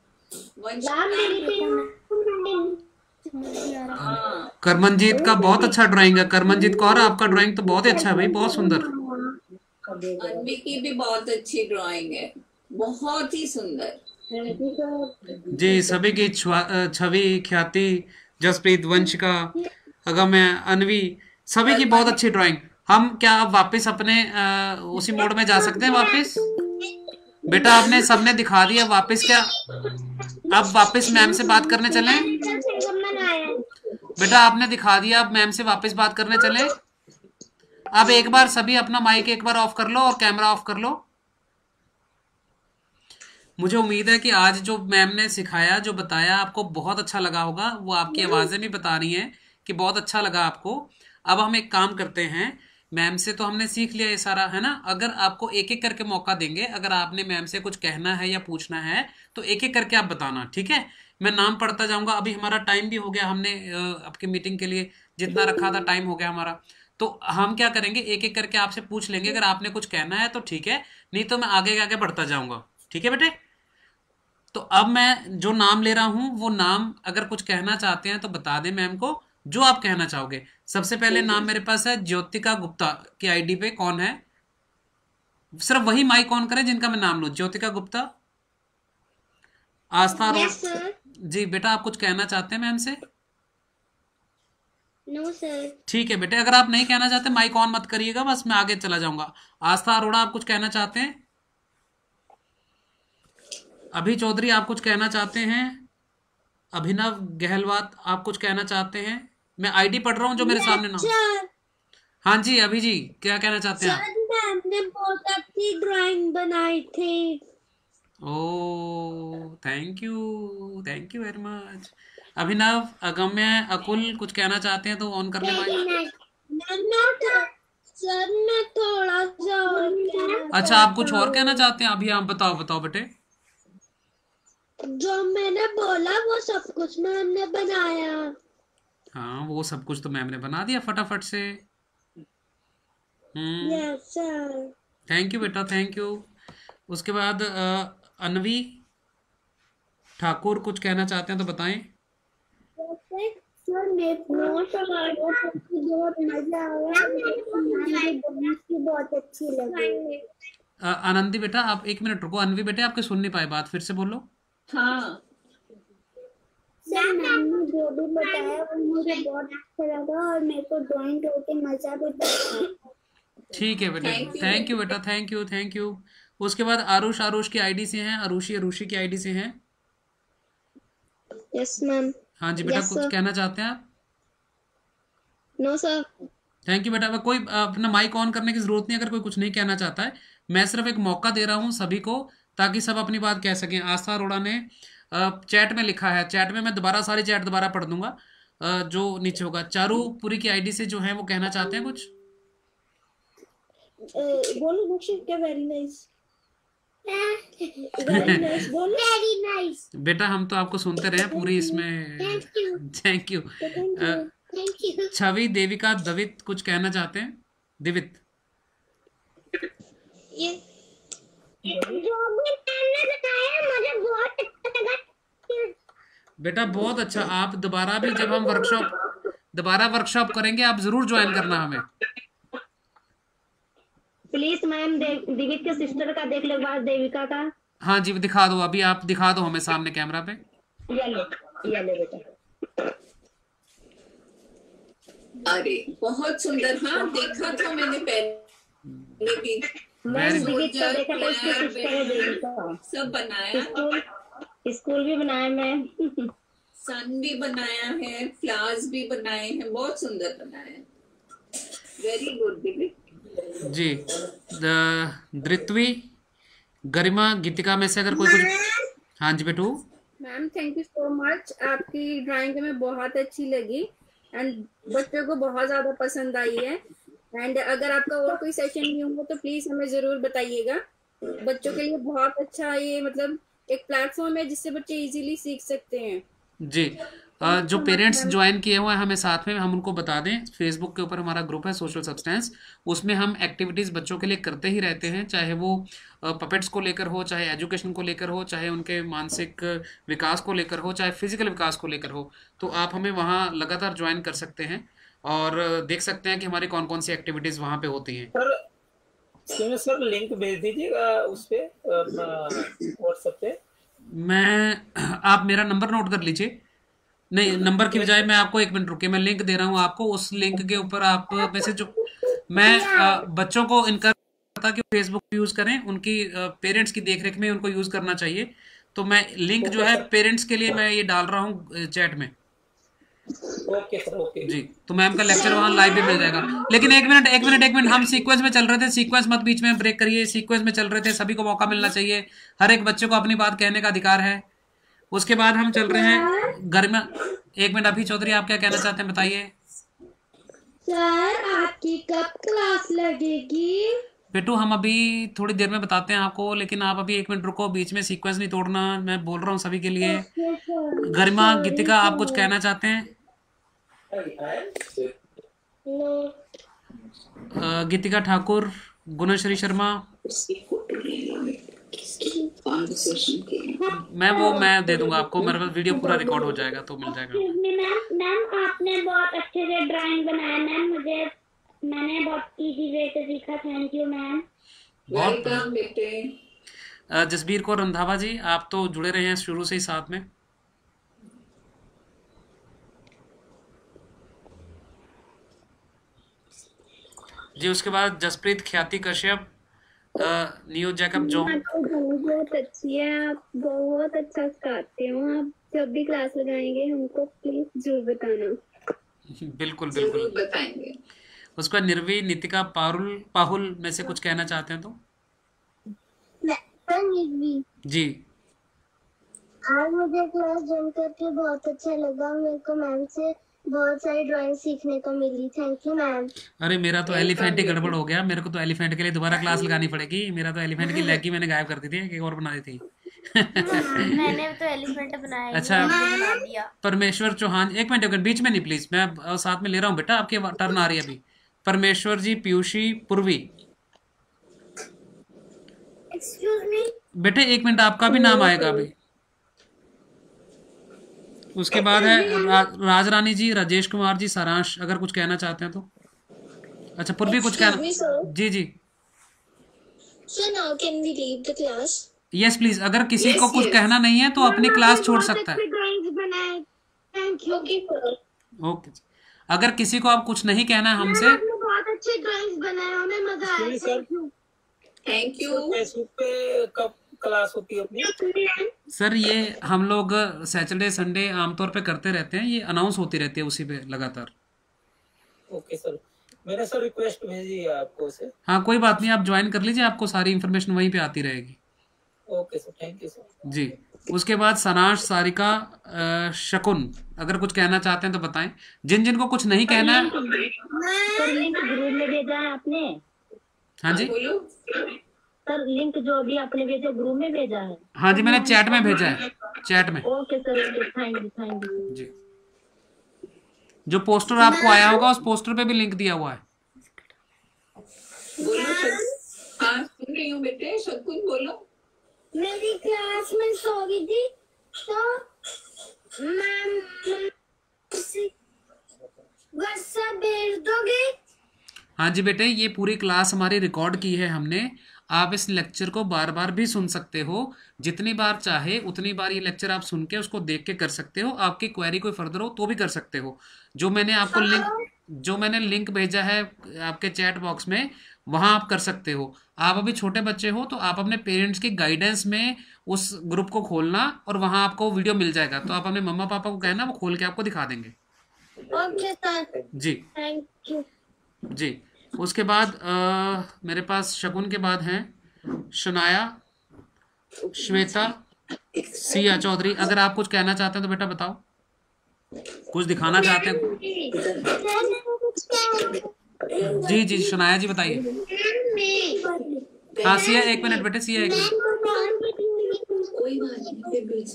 हाँ, करमनजीत का बहुत अच्छा ड्राइंग है। करमनजीत कौर, आपका ड्राइंग तो बहुत ही अच्छा है भाई, बहुत सुंदर। अन्वी की भी बहुत अच्छी ड्राइंग है, बहुत ही सुंदर। जी, सभी की छवा- छवि, ख्याति, जसप्रीत, वंशिका, अगम्य, अनवी, सभी की बहुत अच्छी ड्राइंग। हम क्या अब वापस अपने आ, उसी मोड में जा सकते हैं वापस? बेटा आपने सबने दिखा दिया, वापस क्या अब वापस मैम से बात करने चलें? बेटा आपने दिखा दिया, अब मैम से वापस बात करने चलें? अब एक बार सभी अपना माइक एक बार ऑफ कर लो और कैमरा ऑफ कर लो। मुझे उम्मीद है कि आज जो मैम ने सिखाया, जो बताया, आपको बहुत अच्छा लगा होगा। वो आपकी आवाज़ें भी बता रही हैं कि बहुत अच्छा लगा आपको। अब हम एक काम करते हैं, मैम से तो हमने सीख लिया ये सारा, है ना? अगर आपको एक एक करके मौका देंगे, अगर आपने मैम से कुछ कहना है या पूछना है तो एक एक करके आप बताना, ठीक है? मैं नाम पढ़ता जाऊंगा। अभी हमारा टाइम भी हो गया, हमने आपकी मीटिंग के लिए जितना रखा था टाइम हो गया हमारा। तो हम क्या करेंगे, एक एक करके आपसे पूछ लेंगे। अगर आपने कुछ कहना है तो ठीक है, नहीं तो मैं आगे आगे बढ़ता जाऊंगा, ठीक है बेटे? तो अब मैं जो नाम ले रहा हूं वो नाम अगर कुछ कहना चाहते हैं तो बता दें मैम को, जो आप कहना चाहोगे। सबसे पहले नाम मेरे पास है ज्योतिका गुप्ता की आईडी पे। कौन है? सिर्फ वही माइक ऑन करें जिनका मैं नाम लूं। ज्योतिका गुप्ता, आस्था अरोड़ा। जी बेटा, आप कुछ कहना चाहते हैं मैम से? No sir. ठीक है बेटे, अगर आप नहीं कहना चाहते माइक ऑन मत करिएगा, बस मैं आगे चला जाऊंगा। आस्था अरोड़ा, आप कुछ कहना चाहते हैं? अभी चौधरी, आप कुछ कहना चाहते हैं? अभिनव गहलवात, आप कुछ कहना चाहते हैं? मैं आईडी पढ़ रहा हूँ जो मेरे सामने नाम। हाँ जी, अभी जी क्या कहना चाहते हैं आप? मैम ने बहुत अच्छी ड्राइंग बनाई थी। Oh, thank you, thank you very much. Abhinav, Agamya, Akul कुछ कहना चाहते हैं तो ऑन कर ले माइक। सर मैं थोड़ा सा। अच्छा, आप कुछ और कहना चाहते हैं? अभी आप बताओ, बताओ बेटे। जो मैंने बोला वो सब कुछ मैम ने बनाया। हाँ, वो सब कुछ तो मैम ने बना दिया फटाफट से। Hmm, yes sir. Thank you बेटा, थैंक यू। उसके बाद अ, अनवी ठाकुर कुछ कहना चाहते हैं तो बताएं। सर मेरे बहुत मजा आया, बहुत अच्छी लगी। अ, आनंदी बेटा, आप एक मिनट रुको। अनवी बेटे, आपके सुन नहीं पाए बात, फिर से बोलो। हाँ, सर मैम ने जो भी बताया वो मुझे बहुत अच्छा लगा और मेरे को ड्राइंग करके मजा भी आया। ठीक है बेटे, थैंक यू बेटा, थैंक यू, थैंक यू। उसके बाद आरुष, आरुष की आईडी से हैं। अरुषि, अरुषि की आईडी से हैं। Yes ma'am. हाँ जी बेटा, Yes, कुछ sir. कहना चाहते हैं आप? No sir. थैंक यू बेटा। अब कोई अपना माइक ऑन करने की जरूरत नहीं अगर कोई कुछ नहीं कहना चाहता है। मैं सिर्फ एक मौका दे रहा हूँ सभी को, ताकि सब अपनी बात कह सकें। आस्था अरोड़ा ने चैट में लिखा है, चैट में मैं दोबारा सारी चैट दोबारा पढ़ दूंगा अ, जो नीचे होगा। चारूपुरी की आईडी से जो है वो कहना चाहते हैं कुछ। बोलो दीक्षित, क्या वेरी नाइस। Very nice. बेटा हम तो आपको सुनते रहे पूरी इसमें। Thank you thank you. Thank you. Chhavi Devika Davit कुछ कहना चाहते हैं? दिवित ये जो भी मैंने बताया मुझे बहुत अच्छा लगा। बेटा बहुत अच्छा। आप दोबारा भी जब हम वर्कशॉप दोबारा वर्कशॉप करेंगे आप जरूर ज्वाइन करना हमें। प्लीज मैम दिवित के सिस्टर का देख लो बाद देविका का। हाँ जी दिखा दो, अभी आप दिखा दो हमें सामने कैमरा पे। ये ले ये ले बेटा। अरे बहुत सुंदर। हाँ देखा था मैंने पहले भी। मैम दिवित का देखा था, उसकी सिस्टर है देविका। सब बनाया। स्कूल स्कूल भी बनाया मैम। सन भी बनाया है, फ्लावर्स भी बनाए हैं, बहुत सुंदर बनाया है। वेरी गुड दिवित जी। धृत्वी गरिमा गीतिका में से अगर कोई कुछ। हाँ जी बेटू। Ma'am thank you so much, आपकी ड्राइंग हमें बहुत अच्छी लगी एंड बच्चों को बहुत ज्यादा पसंद आई है। एंड अगर आपका और कोई सेशन भी होगा तो प्लीज हमें जरूर बताइएगा। बच्चों के लिए बहुत अच्छा ये मतलब एक प्लेटफॉर्म है जिससे बच्चे इजीली सीख सकते हैं। जी। Uh, जो पेरेंट्स ज्वाइन किए हुए हैं हमें साथ में हम उनको बता दें, फेसबुक के ऊपर हमारा ग्रुप है सोशल सब्सटेंस, उसमें हम एक्टिविटीज़ बच्चों के लिए करते ही रहते हैं, चाहे वो पपेट्स को लेकर हो, चाहे एजुकेशन को लेकर हो, चाहे उनके मानसिक विकास को लेकर हो, चाहे फिजिकल विकास को लेकर हो। तो आप हमें वहाँ लगातार ज्वाइन कर सकते हैं और देख सकते हैं कि हमारी कौन कौन सी एक्टिविटीज़ वहाँ पर होती हैं। सर सर लिंक भेज दीजिएगा उस पर व्हाट्सएप पे। मैं आप मेरा नंबर नोट कर लीजिए। नहीं, नंबर की बजाय मैं आपको एक मिनट रुके, मैं लिंक दे रहा हूँ आपको। उस लिंक के ऊपर आप में से जो मैं आ, बच्चों को इनका था कि फेसबुक यूज़ करें, उनकी पेरेंट्स की देखरेख में उनको यूज़ करना चाहिए। तो मैं लिंक जो है पेरेंट्स के लिए मैं ये डाल रहा हूँ चैट में। ओके सर ओके जी। तो मैम का लेक्चर वहाँ लाइव भी मिल जाएगा। लेकिन एक मिनट एक मिनट एक मिनट हम सीक्वेंस में चल रहे थे, सीक्वेंस मत बीच में ब्रेक करिए। सीक्वेंस में चल रहे थे, सभी को मौका मिलना चाहिए। हर एक बच्चे को अपनी बात कहने का अधिकार है। उसके बाद हम चल रहे हैं घर में। एक मिनट अभी चौधरी आप क्या कहना चाहते हैं बताइए। सर आपकी कब क्लास लगेगी? बेटू हम अभी थोड़ी देर में बताते हैं आपको, लेकिन आप अभी एक मिनट रुको, बीच में सीक्वेंस नहीं तोड़ना, मैं बोल रहा हूँ सभी के लिए। गरिमा गीतिका आप कुछ कहना चाहते हैं? गीतिका ठाकुर, गुणश्री शर्मा। मैं वो मैं दे दूंगा आपको, मेरे पास वीडियो पूरा रिकॉर्ड हो जाएगा तो मिल जाएगा। मैम मैम आपने बहुत अच्छे से ड्राइंग बनाया मैम, मुझे मैंने बहुत इजी वे से सीखा। Thank you ma'am. वेलकम बेटे। जसबीर कौर रंधावा जी आप तो जुड़े रहे हैं शुरू से ही साथ में। जी। उसके बाद जसप्रीत ख्याति कश्यप, नियो जैकब जो बहुत अच्छी है, आप बहुत अच्छा सिखाते हो। आप जब भी क्लास लगाएंगे हमको प्लीज जरूर बताना। बिल्कुल बिल्कुल बताएंगे। उसका निर्वी नितिका पारुल पाहुल में से कुछ कहना चाहते हैं तो? जी। आज मुझे क्लास ज्वाइन करके बहुत अच्छा लगा। मेरे को मैम से बहुत सारी ड्राइंग सीखने को मिली। Thank you ma'am. अरे मेरा तो एलिफेंट ही गड़बड़ हो गया, मेरे को तो एलिफेंट के लिए दोबारा क्लास लगानी पड़ेगी। मेरा तो एलिफेंट की लेग ही मैंने गायब कर दी थी, एक और बना दी थी। मैंने तो एलिफेंट बनाया। अच्छा बना दिया। परमेश्वर चौहान, एक मिनट बीच में नहीं प्लीज, मैं साथ में ले रहा हूँ बेटा, आपकी टर्न आ रही है अभी। परमेश्वर जी, पीयूषी, पूर्वी। एक्सक्यूज मी बेटे एक मिनट, आपका भी नाम आएगा अभी। उसके बाद है रा, राज रानी जी, राजेश कुमार जी, सारांश अगर कुछ कहना चाहते हैं तो। अच्छा पूर्वी कुछ कहना। जी जी। Sir now can we leave the class? Yes please. अगर किसी yes, को कुछ yes. कहना नहीं है तो अपनी क्लास छोड़ सकता है। Thank you. ओके। अगर किसी को आप कुछ नहीं कहना है हमसे। बहुत अच्छे ड्राइंग्स बनाए, हमें मजा आया। Thank you. फेसबुक पे कब क्लास होती है अपनी? सर ये हम लोग सैटरडे संडे आमतौर पे करते रहते हैं, ये अनाउंस होती रहती है उसी पे लगातार। ओके सर, मैंने सर रिक्वेस्ट भेजी है आपको से। हाँ कोई बात नहीं, आप ज्वाइन कर लीजिए, आपको सारी इन्फॉर्मेशन वहीं पे आती रहेगी। Okay sir, thank you sir. जी। उसके बाद सनाश, सारिका, शकुन अगर कुछ कहना चाहते हैं तो बताएं। जिन जिन को कुछ नहीं कहना है। सर लिंक ग्रुप में भेजा है आपने? हाँ जी। सर लिंक जो अभी आपने भेजा ग्रुप में भेजा है? हाँ जी, मैंने चैट में भेजा है, चैट में। Okay sir, okay, thank you thank you जी। जो पोस्टर आपको आया होगा उस पोस्टर पे भी लिंक दिया हुआ है। बोलो शक- हाँ सुन रही हूँ बेटे, शकुन बोलो। मेरी क्लास में सो गई थी तो मैम गुस्सा भेज दोगे? हाँ जी बेटे, ये पूरी क्लास हमारी रिकॉर्ड की है हमने। आप इस लेक्चर को बार बार भी सुन सकते हो, जितनी बार चाहे उतनी बार ये लेक्चर आप सुन के उसको देख के कर सकते हो। आपकी क्वेरी कोई फर्दर हो तो भी कर सकते हो। जो मैंने आपको लिंक जो मैंने लिंक भेजा है आपके चैट बॉक्स में, वहाँ आप कर सकते हो। आप अभी छोटे बच्चे हो तो आप अपने पेरेंट्स की गाइडेंस में उस ग्रुप को खोलना और वहाँ आपको वीडियो मिल जाएगा, तो आप अपने मम्मा पापा को कहना, वो खोल के आपको दिखा देंगे। ओके सर, जी थैंक यू। जी। उसके बाद आ, मेरे पास शगुन के बाद हैं शनाया, श्वेता, सिया चौधरी। अगर आप कुछ कहना चाहते हैं तो बेटा बताओ, कुछ दिखाना चाहते हैं? जी जी शनाया जी बताइए। हाँ सिया एक मिनट बेटे, सिया एक मिनट। कोई बात नहीं, फिर भी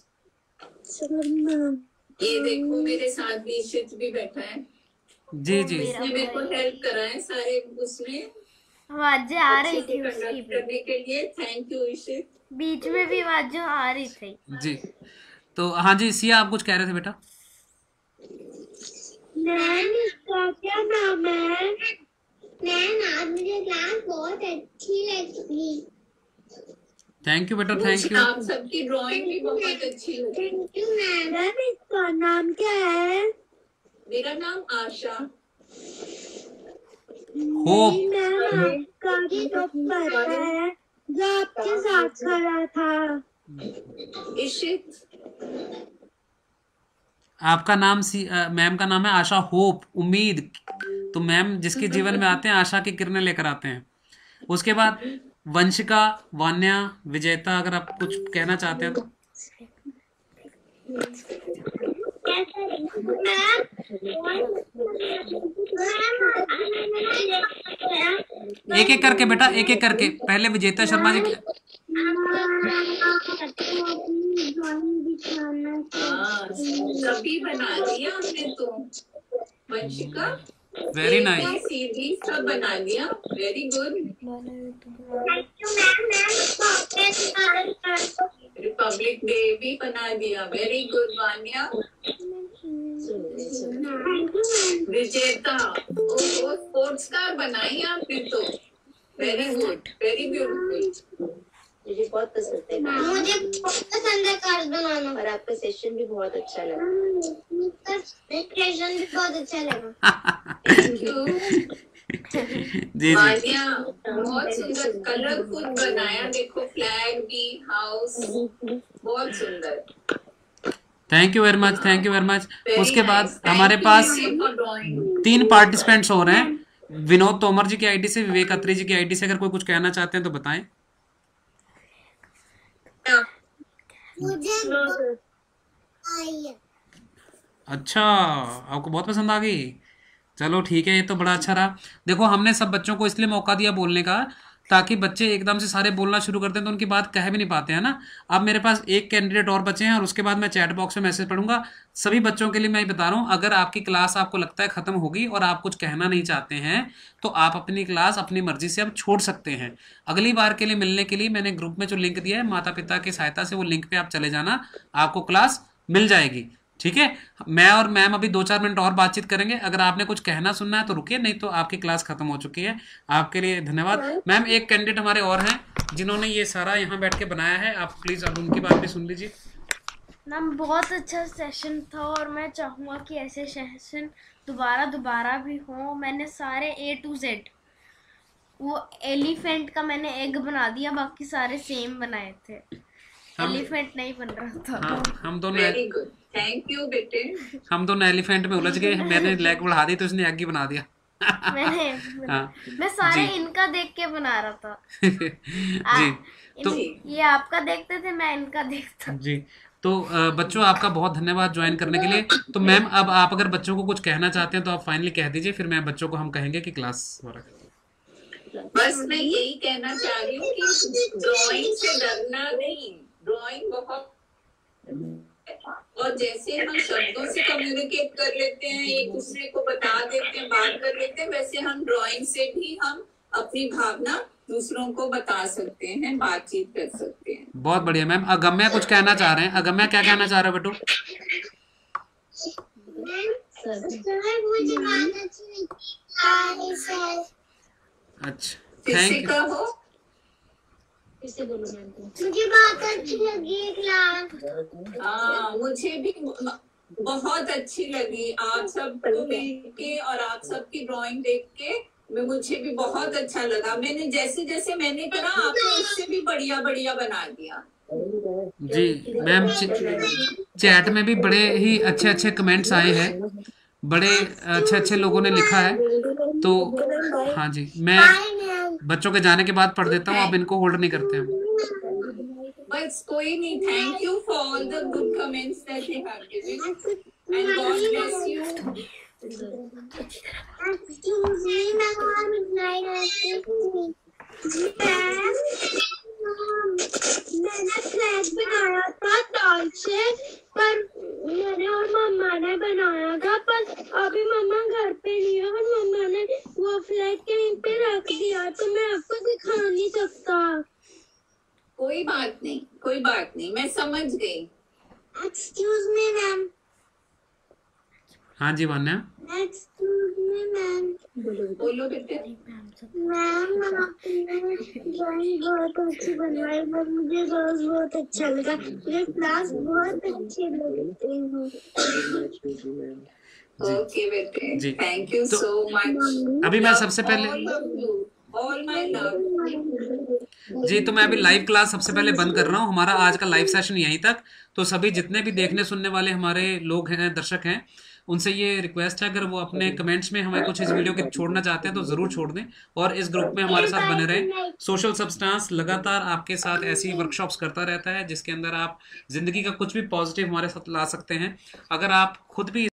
ये देखो मेरे साथ भी इशित भी बैठा है। जी जी इसने मेरे को हेल्प करा है सारे उसमें आवाजें आ रही थी उसकी कंडक्ट भी, करने के लिए। Thank you इशित। बीच में भी आवाजें आ रही थी। जी। तो हाँ जी सिया आप कुछ कह रहे थे बेटा? मैम इसका क्या नाम है? मैम आज मुझे क्लास बहुत अच्छी लगी। थैंक यू बेटा, थैंक यू। आप सबकी ड्राइंग भी बहुत अच्छी लगी। Thank you ma'am. इसका नाम क्या है? मेरा नाम आशा। होप। मैम आपका भी तो पता है जो आपके साथ खड़ा था। इशित आपका नाम सी मैम का नाम है आशा होप, उम्मीद। तो मैम जिसके जीवन में आते हैं आशा की किरणें लेकर आते हैं। उसके बाद वंशिका, वान्या, विजेता, अगर आप कुछ कहना चाहते हैं तो। एक एक करके बेटा, एक एक करके। पहले विजेता शर्मा जी। हाँ सभी बना दिया आपने तो। Vanshika very nice. सीधी सब बना लिया, वेरी गुड। रिपब्लिक डे भी बना दिया, वेरी गुड वान्या। विजेता ओहो स्पोर्ट्स कार बनाई आपने तो, वेरी गुड, वेरी ब्यूटीफुल। मुझे बहुत पसंद है, मुझे बहुत पसंद है कार्ड बनाना। और आपका सेशन भी बहुत अच्छा लगा। सेशन भी बहुत अच्छा लगा। थैंक यू जी जी वान्या, बहुत सुंदर कलरफुल बनाया। देखो फ्लैग भी, हाउस, बहुत सुंदर। Thank you very much, thank you very much. Very उसके बाद nice. Thank हमारे you, पास Vivian, for drawing. तीन पार्टिसिपेंट्स हो रहे हैं। विनोद तोमर जी की आईडी से, विवेक अत्री जी की आईडी से। अगर कोई कुछ कहना चाहते हैं तो बताएं। मुझे आई है। अच्छा, आपको बहुत पसंद आ गई। चलो ठीक है, ये तो बड़ा अच्छा रहा। देखो हमने सब बच्चों को इसलिए मौका दिया बोलने का, ताकि बच्चे एकदम से सारे बोलना शुरू करते हैं तो उनकी बात कह भी नहीं पाते हैं ना। अब मेरे पास एक कैंडिडेट और बचे हैं और उसके बाद मैं चैट बॉक्स में मैसेज पढ़ूंगा। सभी बच्चों के लिए मैं बता रहा हूँ, अगर आपकी क्लास आपको लगता है खत्म होगी और आप कुछ कहना नहीं चाहते हैं तो आप अपनी क्लास अपनी मर्जी से अब छोड़ सकते हैं। अगली बार के लिए मिलने के लिए मैंने ग्रुप में जो लिंक दिया है, माता पिता की सहायता से वो लिंक पे आप चले जाना, आपको क्लास मिल जाएगी। ठीक है, मैं और मैम अभी दो चार मिनट और बातचीत करेंगे। अगर आपने कुछ कहना सुनना है तो रुकिए, नहीं तो आपकी क्लास खत्म हो चुकी है। आपके लिए धन्यवाद। मैम एक कैंडिडेट हमारे और हैं जिन्होंने ये सारा यहाँ बैठ के बनाया है, आप प्लीज अब उनकी बात भी सुन लीजिए। मैम बहुत अच्छा सेशन था और मैं चाहूँगा कि ऐसे सेशन दोबारा दोबारा भी हो। मैंने सारे ए टू जेड, वो एलिफेंट का मैंने एग बना दिया, बाकी सारे सेम बनाए थे। एलिफेंट नहीं बन रहा था। हाँ, हम दोनों वेरी गुड, थैंक यू बेटे। हम दोनों एलिफेंट में उलझ गए। मैंने लेग बढ़ा दी तो उसने एग ही बना दिया। मैंने हाँ, मैं सारे जी। इनका देख के बना रहा था। जी तो ये आपका देखते थे, मैं इनका देखता। जी तो अ, बच्चों आपका बहुत धन्यवाद ज्वाइन करने के लिए। तो मैम अब आप अगर बच्चों को कुछ कहना चाहते हैं तो आप फाइनली कह दीजिए, फिर मैं बच्चों को हम कहेंगे कि क्लास हो रहा है। बस मैं यही कहना चाह रही हूँ कि ड्राइंग से डरना नहीं, ड्राइंग बहुत, और जैसे हम शब्दों से कम्युनिकेट कर लेते हैं, एक दूसरे को बता देते हैं, बात कर लेते हैं, वैसे हम ड्राइंग से भी हम अपनी भावना दूसरों को बता सकते हैं, बातचीत कर सकते हैं। बहुत बढ़िया मैम। अगम्या कुछ कहना चाह रहे हैं। अगम्या क्या कहना चाह रहे हो बेटू? अच्छा, थैंक यू। मुझे बहुत अच्छी लगी क्लास। हाँ, मुझे भी बहुत अच्छी लगी आप सबको मिल के और आप सबकी ड्राइंग देख के मुझे भी बहुत अच्छा लगा। मैंने जैसे जैसे मैंने करा आपने उससे भी बढ़िया बढ़िया बना दिया। जी मैम, चैट में भी बड़े ही अच्छे अच्छे कमेंट्स आए हैं, बड़े अच्छे अच्छे लोगों ने लिखा है। तो हाँ जी, मैं बच्चों के जाने के बाद पढ़ देता हूँ, आप इनको होल्ड नहीं करते हैं। बस कोई नहीं, thank you for all the good comments that you have given and God bless you. Excuse me ma'am, मैंने फ्लैग बनाया था ताल से, पर मैंने और मम्मा ने बनाया था, पर अभी मम्मा घर पे नहीं है और मम्मा ने वो फ्लैग कहीं पे रख दिया, तो मैं आपको दिखा नहीं सकता। कोई बात नहीं, कोई बात नहीं, मैं समझ गई। Excuse me ma'am. हाँ जी वान्या। Excuse me ma'am. बोलो बेटे। मैम आपने ड्राइंग बहुत अच्छी बनवाई, पर मुझे रोज बहुत अच्छा लगा, मुझे क्लास बहुत अच्छी लगती है। ओके बेटे, जी। थैंक यू तो सो मच। अभी मैं सबसे पहले ऑल माय लव। जी, तो मैं अभी लाइव क्लास सबसे पहले बंद कर रहा हूँ। हमारा आज का लाइव सेशन यहीं तक। तो सभी जितने भी देखने सुनने वाले हमारे लोग हैं, दर्शक हैं, उनसे ये रिक्वेस्ट है, अगर वो अपने कमेंट्स में हमें कुछ इस वीडियो के छोड़ना चाहते हैं तो ज़रूर छोड़ दें, और इस ग्रुप में हमारे साथ बने रहें। सोशल सब्सटेंस लगातार आपके साथ ऐसी वर्कशॉप्स करता रहता है जिसके अंदर आप ज़िंदगी का कुछ भी पॉजिटिव हमारे साथ ला सकते हैं। अगर आप खुद भी